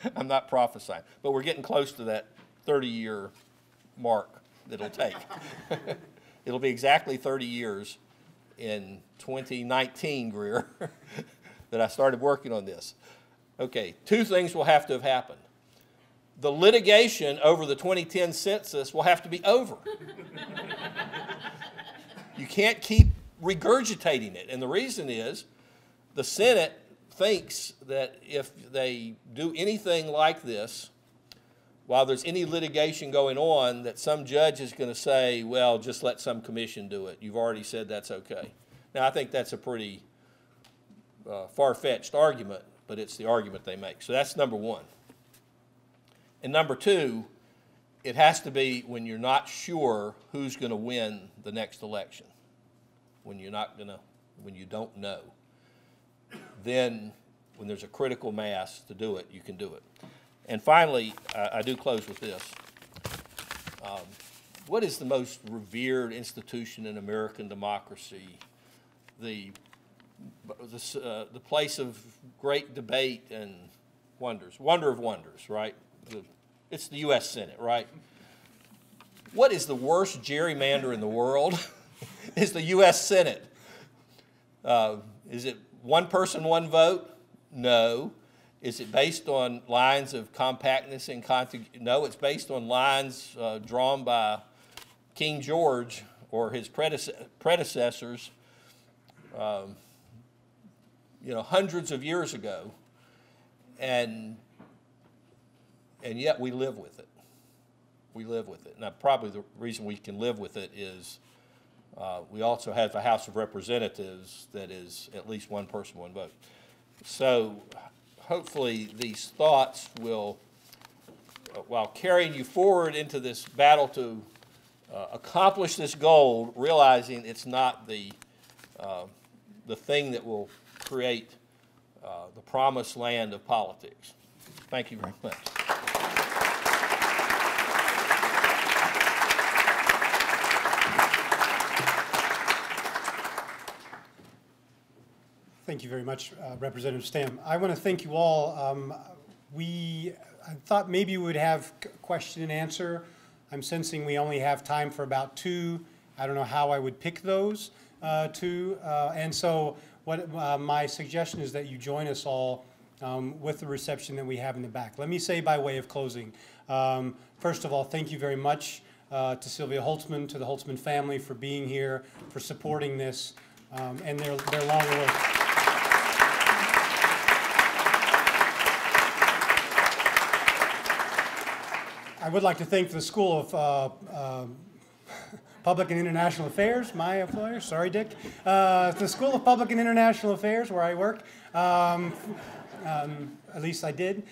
I'm not prophesying. But we're getting close to that 30-year mark that it'll take. It'll be exactly 30 years in 2019, Greer, that I started working on this. Okay, two things will have to have happened. The litigation over the 2010 census will have to be over. You can't keep regurgitating it. And the reason is the Senate thinks that if they do anything like this, while there's any litigation going on, that some judge is going to say, well, just let some commission do it. You've already said that's okay. Now, I think that's a pretty far-fetched argument, but it's the argument they make. So that's number one. And number two, it has to be when you're not sure who's going to win the next election, when you don't know. Then, when there's a critical mass to do it, you can do it. And finally, I do close with this. What is the most revered institution in American democracy? The place of great debate and wonders, wonder of wonders, right? It's the U.S. Senate, right? What is the worst gerrymander in the world? Is the U.S. Senate. Is it one person, one vote? No. Is it based on lines of compactness and no, it's based on lines drawn by King George or his predecessors, hundreds of years ago, and yet we live with it. We live with it. Now, probably the reason we can live with it is we also have a House of Representatives that is at least one person, one vote. So hopefully these thoughts will, while carrying you forward into this battle to accomplish this goal, realizing it's not the thing that will create the promised land of politics. Thank you very much. Thank you very much, Representative Stam. I want to thank you all. I thought maybe we would have question and answer. I'm sensing we only have time for about 2. I don't know how I would pick those 2. And so what my suggestion is that you join us all with the reception that we have in the back. Let me say by way of closing, first of all, thank you very much to Sylvia Holtzman, to the Holtzman family for being here, for supporting this, and their long work. I would like to thank the School of Public and International Affairs, my employer, sorry Dick, the School of Public and International Affairs where I work, at least I did,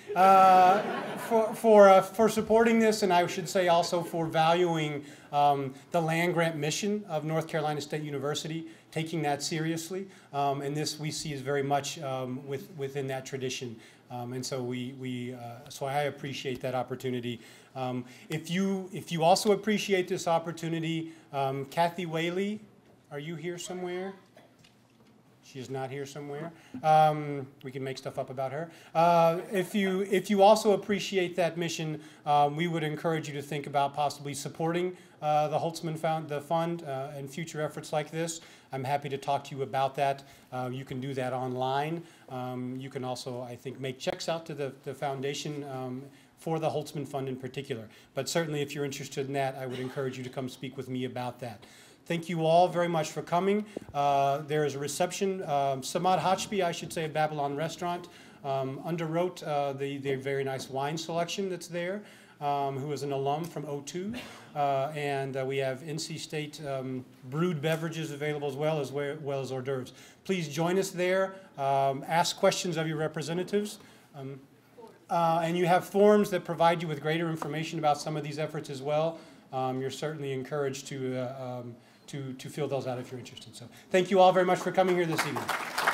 for supporting this, and I should say also for valuing the land-grant mission of North Carolina State University, taking that seriously, and this we see is very much within that tradition. And so so I appreciate that opportunity. If you also appreciate this opportunity, Kathy Whaley, are you here somewhere? She is not here somewhere. We can make stuff up about her. If you also appreciate that mission, we would encourage you to think about possibly supporting the Holtzman Fund and future efforts like this. I'm happy to talk to you about that. You can do that online. You can also, I think, make checks out to the foundation for the Holtzman Fund in particular. But certainly if you're interested in that, I would encourage you to come speak with me about that. Thank you all very much for coming. There is a reception. Samad Hachbi, I should say, of Babylon Restaurant, underwrote the very nice wine selection that's there, who is an alum from O2. And we have NC State brewed beverages available as well as hors d'oeuvres. Please join us there. Ask questions of your representatives. And you have forms that provide you with greater information about some of these efforts as well. You're certainly encouraged to fill those out if you're interested. So thank you all very much for coming here this evening.